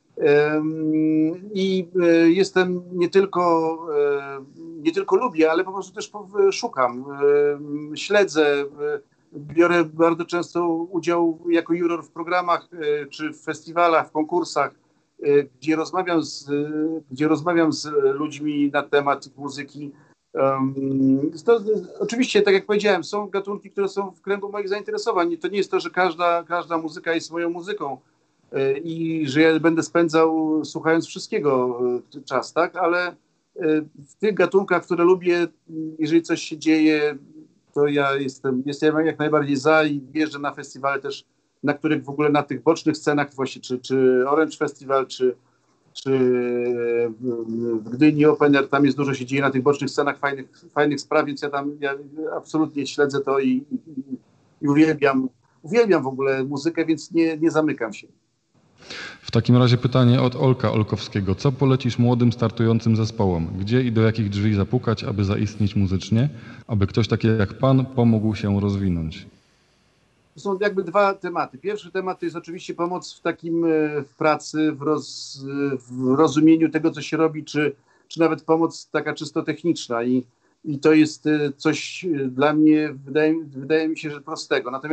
I jestem nie tylko, nie tylko lubię, ale po prostu też szukam, śledzę, biorę bardzo często udział jako juror w programach czy w festiwalach, w konkursach, gdzie rozmawiam z, gdzie rozmawiam z ludźmi na temat muzyki. To, oczywiście, tak jak powiedziałem, są gatunki, które są w kręgu moich zainteresowań. To nie jest to, że każda, każda muzyka jest moją muzyką i że ja będę spędzał słuchając wszystkiego czas, tak? Ale w tych gatunkach, które lubię, jeżeli coś się dzieje, to ja jestem, jestem jak najbardziej za i jeżdżę na festiwale też, na których w ogóle na tych bocznych scenach właśnie, czy, czy Orange Festival, czy, czy w Gdyni Open Air, tam jest dużo się dzieje na tych bocznych scenach fajnych, fajnych spraw, więc ja tam ja absolutnie śledzę to i, i, i uwielbiam, uwielbiam w ogóle muzykę, więc nie, nie zamykam się. W takim razie pytanie od Olka Olkowskiego. Co polecisz młodym, startującym zespołom? Gdzie i do jakich drzwi zapukać, aby zaistnieć muzycznie? Aby ktoś taki jak pan pomógł się rozwinąć? To są jakby dwa tematy. Pierwszy temat to jest oczywiście pomoc w takim w pracy, w, roz, w rozumieniu tego, co się robi, czy, czy nawet pomoc taka czysto techniczna. I, i to jest coś dla mnie, wydaje, wydaje mi się, że prostego. Natomiast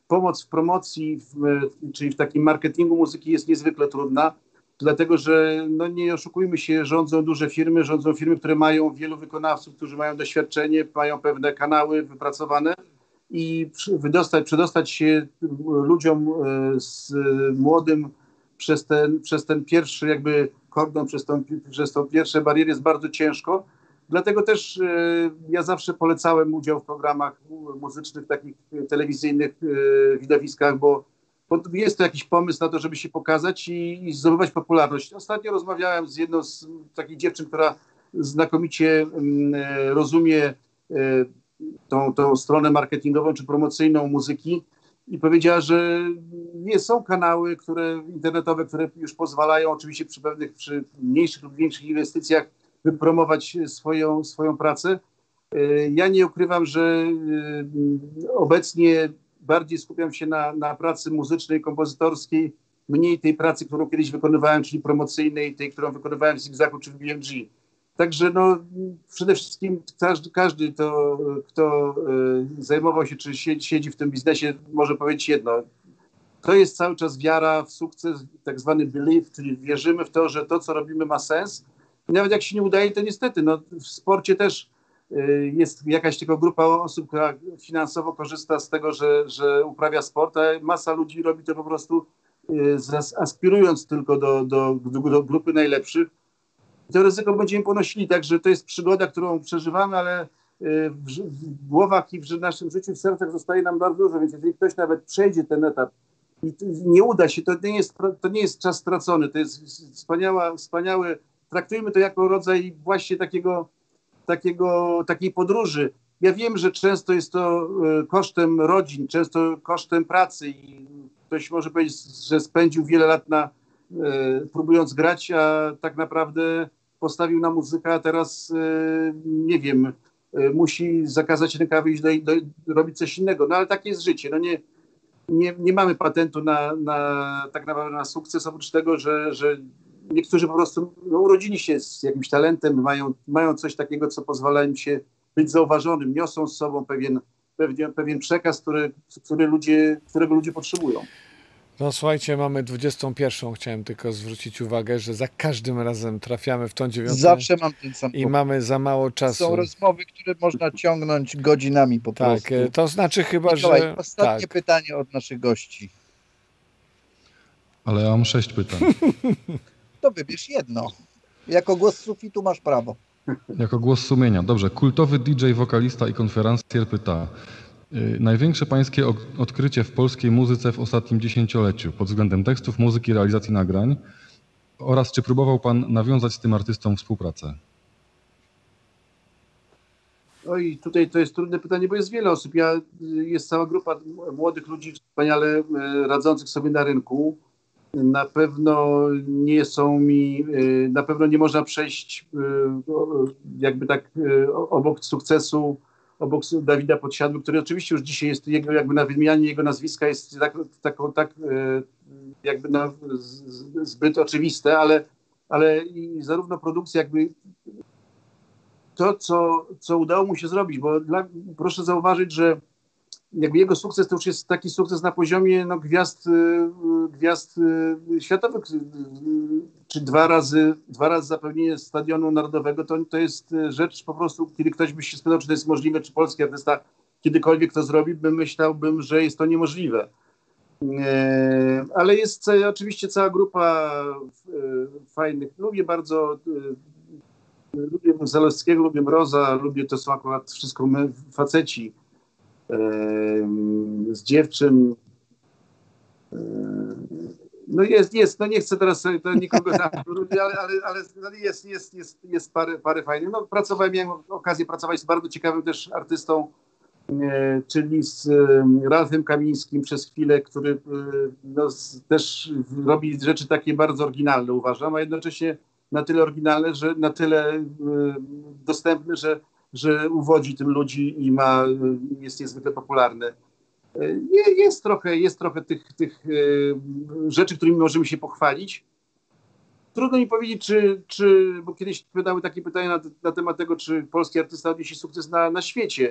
pomoc w promocji, w, czyli w takim marketingu muzyki jest niezwykle trudna, dlatego że no nie oszukujmy się, rządzą duże firmy, rządzą firmy, które mają wielu wykonawców, którzy mają doświadczenie, mają pewne kanały wypracowane i wydostać, przedostać się ludziom z młodym przez ten, przez ten pierwszy jakby kordon, przez tą, przez tą pierwsze bariery jest bardzo ciężko. Dlatego też e, ja zawsze polecałem udział w programach muzycznych, takich telewizyjnych e, widowiskach, bo, bo jest to jakiś pomysł na to, żeby się pokazać i, i zdobywać popularność. Ostatnio rozmawiałem z jedną z takich dziewczyn, która znakomicie e, rozumie e, tą, tą stronę marketingową czy promocyjną muzyki i powiedziała, że nie są kanały które, internetowe, które już pozwalają oczywiście przy pewnych, przy mniejszych lub większych inwestycjach wypromować swoją, swoją pracę. Ja nie ukrywam, że obecnie bardziej skupiam się na, na pracy muzycznej, kompozytorskiej, mniej tej pracy, którą kiedyś wykonywałem, czyli promocyjnej, tej, którą wykonywałem w Zigzagu czy w B M G. Także no, przede wszystkim każdy, każdy to, kto zajmował się, czy siedzi w tym biznesie, może powiedzieć jedno. To jest cały czas wiara w sukces, tak zwany belief, czyli wierzymy w to, że to, co robimy, ma sens. I nawet jak się nie udaje, to niestety, no, w sporcie też y, jest jakaś tylko grupa osób, która finansowo korzysta z tego, że, że uprawia sport, a masa ludzi robi to po prostu y, zas, aspirując tylko do, do, do, do grupy najlepszych. To ryzyko będziemy ponosili, także to jest przygoda, którą przeżywamy, ale y, w, w głowach i w naszym życiu, w sercach zostaje nam bardzo dużo, więc jeżeli ktoś nawet przejdzie ten etap i nie uda się, to nie jest, to nie jest czas stracony, to jest wspaniała, wspaniały. Traktujmy to jako rodzaj właśnie takiego, takiego, takiej podróży. Ja wiem, że często jest to kosztem rodzin, często kosztem pracy i ktoś może powiedzieć, że spędził wiele lat na, próbując grać, a tak naprawdę postawił na muzykę, a teraz, nie wiem, musi zakazać rękawy i iść do, do, robić coś innego. No ale takie jest życie. No nie, nie, nie mamy patentu na, na, tak naprawdę na sukces, oprócz tego, że, że niektórzy po prostu no, urodzili się z jakimś talentem, mają, mają coś takiego, co pozwala im się być zauważonym, niosą z sobą pewien, pewien, pewien przekaz, który, który ludzie, którego ludzie potrzebują. No słuchajcie, mamy dwudziestą pierwszą. Chciałem tylko zwrócić uwagę, że za każdym razem trafiamy w tą dziewiątą. Zawsze mam ten sam I pomysł. Mamy za mało czasu. Są rozmowy, które można ciągnąć godzinami po tak, prostu. Tak, to znaczy chyba, Mikołaj, że... ostatnie tak. pytanie od naszych gości. Ale ja mam sześć pytań. To wybierz jedno. Jako głos sufitu masz prawo. Jako głos sumienia. Dobrze. Kultowy D J, wokalista i konferencjer pyta. Największe pańskie odkrycie w polskiej muzyce w ostatnim dziesięcioleciu pod względem tekstów, muzyki, realizacji nagrań oraz czy próbował pan nawiązać z tym artystą współpracę? Oj, tutaj to jest trudne pytanie, bo jest wiele osób. Ja, jest cała grupa młodych ludzi wspaniale radzących sobie na rynku. Na pewno nie są mi, na pewno nie można przejść jakby tak obok sukcesu, obok Dawida Podsiadły, który oczywiście już dzisiaj jest jego, jakby na wymianie jego nazwiska jest tak, tak, tak jakby na, zbyt oczywiste, ale, ale i zarówno produkcja jakby to, co, co udało mu się zrobić, bo dla, proszę zauważyć, że jakby jego sukces to już jest taki sukces na poziomie no, gwiazd, gwiazd światowych, czy dwa razy, dwa razy zapewnienie Stadionu Narodowego, to, to jest rzecz po prostu, kiedy ktoś by się spytał, czy to jest możliwe, czy polski artysta kiedykolwiek to zrobi, bym myślałbym, że jest to niemożliwe. Ale jest oczywiście cała grupa fajnych, lubię bardzo, lubię Zalewskiego, lubię Mroza, lubię, to są akurat wszystko my, faceci. Z dziewczyn. No jest, jest, no nie chcę teraz to nikogo tam, ale, ale, ale jest, jest, jest, jest parę, parę fajnych. No pracowałem, miałem okazję pracować z bardzo ciekawym też artystą, czyli z Ralfem Kamińskim przez chwilę, który no, też robi rzeczy takie bardzo oryginalne, uważam, a jednocześnie na tyle oryginalne, że na tyle dostępne, że że uwodzi tym ludzi i ma, jest niezwykle popularny. Jest trochę, jest trochę tych, tych rzeczy, którymi możemy się pochwalić. Trudno mi powiedzieć, czy, czy bo kiedyś padały takie pytania na, na temat tego, czy polski artysta odniesie sukces na, na świecie. To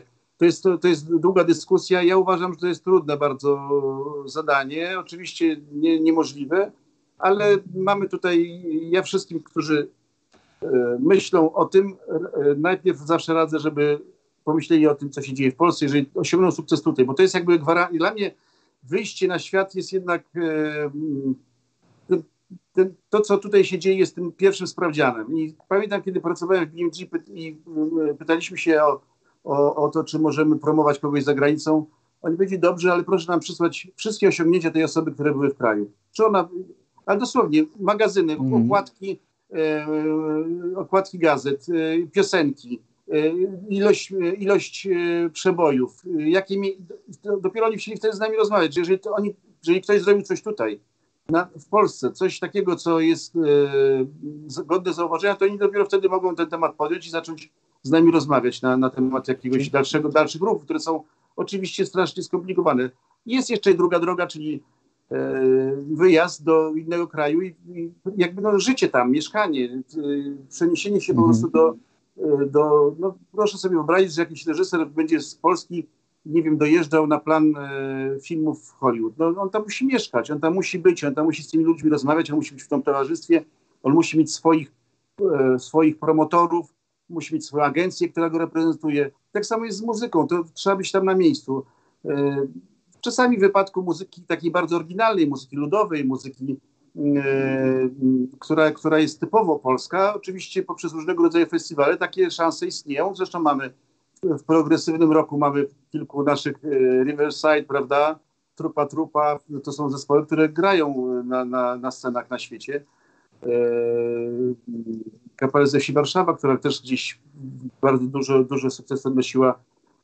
to jest, to, to jest długa dyskusja. Ja uważam, że to jest trudne bardzo zadanie, oczywiście nie, niemożliwe, ale mamy tutaj, ja wszystkim, którzy myślą o tym, najpierw zawsze radzę, żeby pomyśleli o tym, co się dzieje w Polsce, jeżeli osiągną sukces tutaj, bo to jest jakby gwarancja. Dla mnie wyjście na świat jest jednak ten, ten, to, co tutaj się dzieje, jest tym pierwszym sprawdzianem. I pamiętam, kiedy pracowałem w B M G i pytaliśmy się o, o, o to, czy możemy promować kogoś za granicą. Oni powiedzieli, dobrze, ale proszę nam przysłać wszystkie osiągnięcia tej osoby, które były w kraju. Czy ona, ale dosłownie, magazyny, mm. okładki, e, okładki gazet, e, piosenki, e, ilość, ilość e, przebojów. E, jakie mi, dopiero oni chcieli wtedy z nami rozmawiać, że jeżeli, to oni, jeżeli ktoś zrobił coś tutaj, na, w Polsce, coś takiego, co jest e, godne zauważenia, to oni dopiero wtedy mogą ten temat podjąć i zacząć z nami rozmawiać na, na temat jakiegoś dalszego, dalszych ruchów, które są oczywiście strasznie skomplikowane. Jest jeszcze druga droga, czyli e, wyjazd do innego kraju i, i jakby no, życie tam, mieszkanie, e, przeniesienie się po prostu do, e, do no, proszę sobie wyobrazić, że jakiś reżyser będzie z Polski, nie wiem, dojeżdżał na plan e, filmów w Hollywood. No, on tam musi mieszkać, on tam musi być, on tam musi z tymi ludźmi rozmawiać, on musi być w tym towarzystwie, on musi mieć swoich, e, swoich promotorów, musi mieć swoją agencję, która go reprezentuje. Tak samo jest z muzyką, to trzeba być tam na miejscu. Czasami w wypadku muzyki takiej bardzo oryginalnej, muzyki ludowej, muzyki, która, która jest typowo polska, oczywiście poprzez różnego rodzaju festiwale takie szanse istnieją. Zresztą mamy w progresywnym roku mamy kilku naszych Riverside, prawda, Trupa Trupa, to są zespoły, które grają na, na, na scenach na świecie. Kapela ze wsi Warszawa, która też gdzieś bardzo dużo, dużo sukcesu odnosiła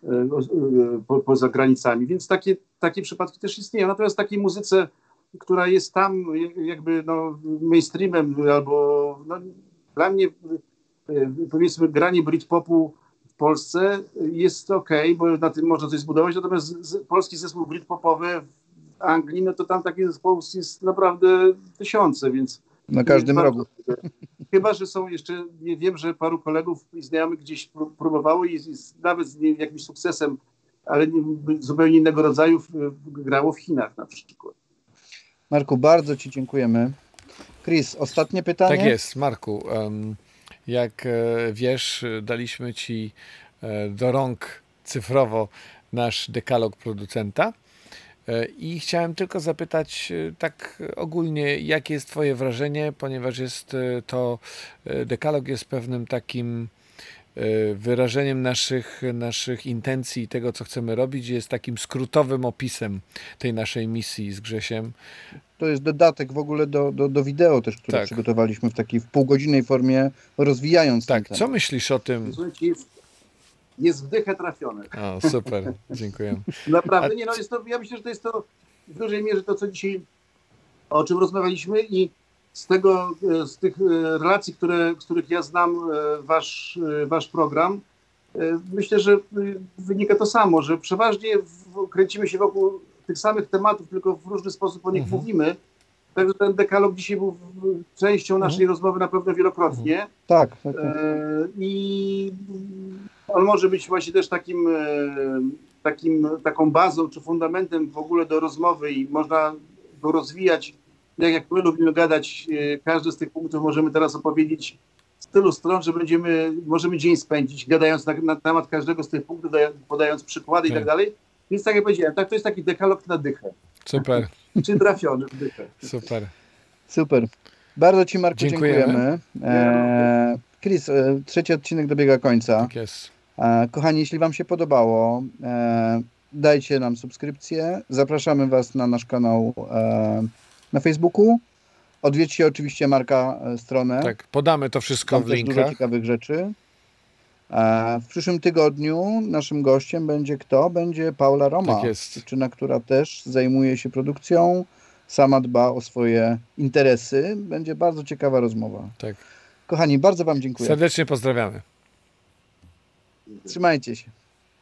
po, poza granicami, więc takie, takie przypadki też istnieją. Natomiast takiej muzyce, która jest tam jakby no, mainstreamem albo no, dla mnie powiedzmy granie Britpopu w Polsce jest okej, bo na tym można coś zbudować, natomiast z, polski zespół Britpopowy w Anglii, no to tam takich zespołów jest naprawdę tysiące, więc na każdym bardzo, rogu. Chyba, że są jeszcze, nie wiem, że paru kolegów i znajomych gdzieś próbowało i, i nawet z nie, jakimś sukcesem, ale nie, zupełnie innego rodzaju grało w Chinach na przykład. Marku, bardzo Ci dziękujemy. Chris, ostatnie pytanie? Tak jest, Marku. Jak wiesz, daliśmy Ci do rąk cyfrowo nasz dekalog producenta. I chciałem tylko zapytać tak ogólnie, jakie jest Twoje wrażenie, ponieważ jest to, dekalog jest pewnym takim wyrażeniem naszych, naszych intencji i tego, co chcemy robić, jest takim skrótowym opisem tej naszej misji z Grzesiem. To jest dodatek w ogóle do, do, do wideo też, które tak. przygotowaliśmy w takiej w półgodzinnej formie, rozwijając Tak, ten co myślisz o tym? Jest w dychę trafione. O, super, dziękuję. Naprawdę, nie no, jest to, ja myślę, że to jest to w dużej mierze to, co dzisiaj, o czym rozmawialiśmy i z tego, z tych relacji, które, z których ja znam wasz, wasz program, myślę, że wynika to samo, że przeważnie kręcimy się wokół tych samych tematów, tylko w różny sposób o nich mhm. mówimy. Także ten dekalog dzisiaj był częścią naszej mhm. rozmowy na pewno wielokrotnie. Tak. tak, tak. I on może być właśnie też takim, takim, taką bazą czy fundamentem w ogóle do rozmowy i można go rozwijać. Jak, jak my lubimy gadać, każdy z tych punktów możemy teraz opowiedzieć z tylu stron, że będziemy, możemy dzień spędzić gadając na, na temat każdego z tych punktów, podając przykłady tak. i tak dalej. Więc tak jak powiedziałem, tak, to jest taki dekalog na dychę. Super. Czy trafiony w dychę. Super. Super. Bardzo Ci, Marku, dziękujemy. dziękujemy. E, Chris, e, trzeci odcinek dobiega końca. Tak jest. E, kochani, jeśli Wam się podobało, e, dajcie nam subskrypcję. Zapraszamy Was na nasz kanał e, na Facebooku. Odwiedźcie oczywiście Marka stronę. Tak, podamy to wszystko Tam w też linkach. Dużo ciekawych rzeczy. W przyszłym tygodniu naszym gościem będzie kto? Będzie Paula Roma, tak jest. dziewczyna, która też zajmuje się produkcją, sama dba o swoje interesy. Będzie bardzo ciekawa rozmowa. Tak. Kochani, bardzo Wam dziękuję. Serdecznie pozdrawiamy. Trzymajcie się.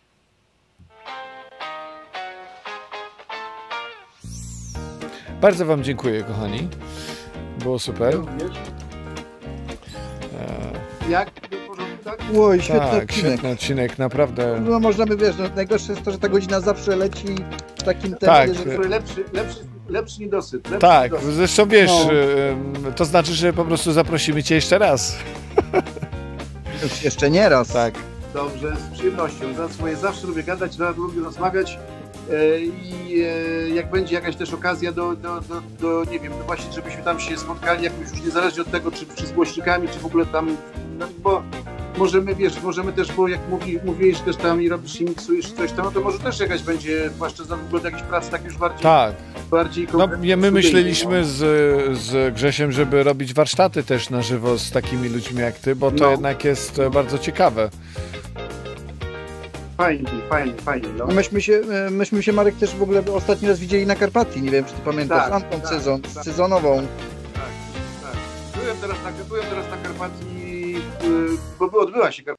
Bardzo Wam dziękuję, kochani. Było super. Jak tak? Oj, świetny Tak, odcinek. świetny odcinek, naprawdę. No można by, wiesz, no, najgorsze jest to, że ta godzina zawsze leci w takim tempie, Tak. że... Który lepszy, lepszy, lepszy niedosyt. Lepszy Tak, niedosyt. zresztą wiesz, No. ym, to znaczy, że po prostu zaprosimy cię jeszcze raz. Jeszcze nie raz. Tak. Dobrze, z przyjemnością. Za swoje zawsze lubię gadać, lubię rozmawiać e, i e, jak będzie jakaś też okazja do, do, do, do, nie wiem, no właśnie, żebyśmy tam się spotkali jakoś już niezależnie od tego, czy, czy z głośnikami, czy w ogóle tam, no, bo możemy, wiesz, możemy też, bo jak mówi, mówiłeś też tam i robisz i miksujesz coś tam, no to może też jakaś będzie, zwłaszcza za długo jakiejś pracy tak już bardziej, Tak. bardziej No, konkretnie, nie, my studyjnej, myśleliśmy no. z, z Grzesiem, żeby robić warsztaty też na żywo z takimi ludźmi jak ty, bo to No. jednak jest e, bardzo ciekawe. Fajnie, fajnie, fajnie. No. No myśmy się, e, myśmy się, Marek, też w ogóle ostatni raz widzieli na Karpatii, nie wiem, czy ty pamiętasz, Tak, Antą tak, sezon, tak. sezonową. Tak, tak. Byłem teraz na, byłem teraz na Karpatii, yy, bo by odbyła się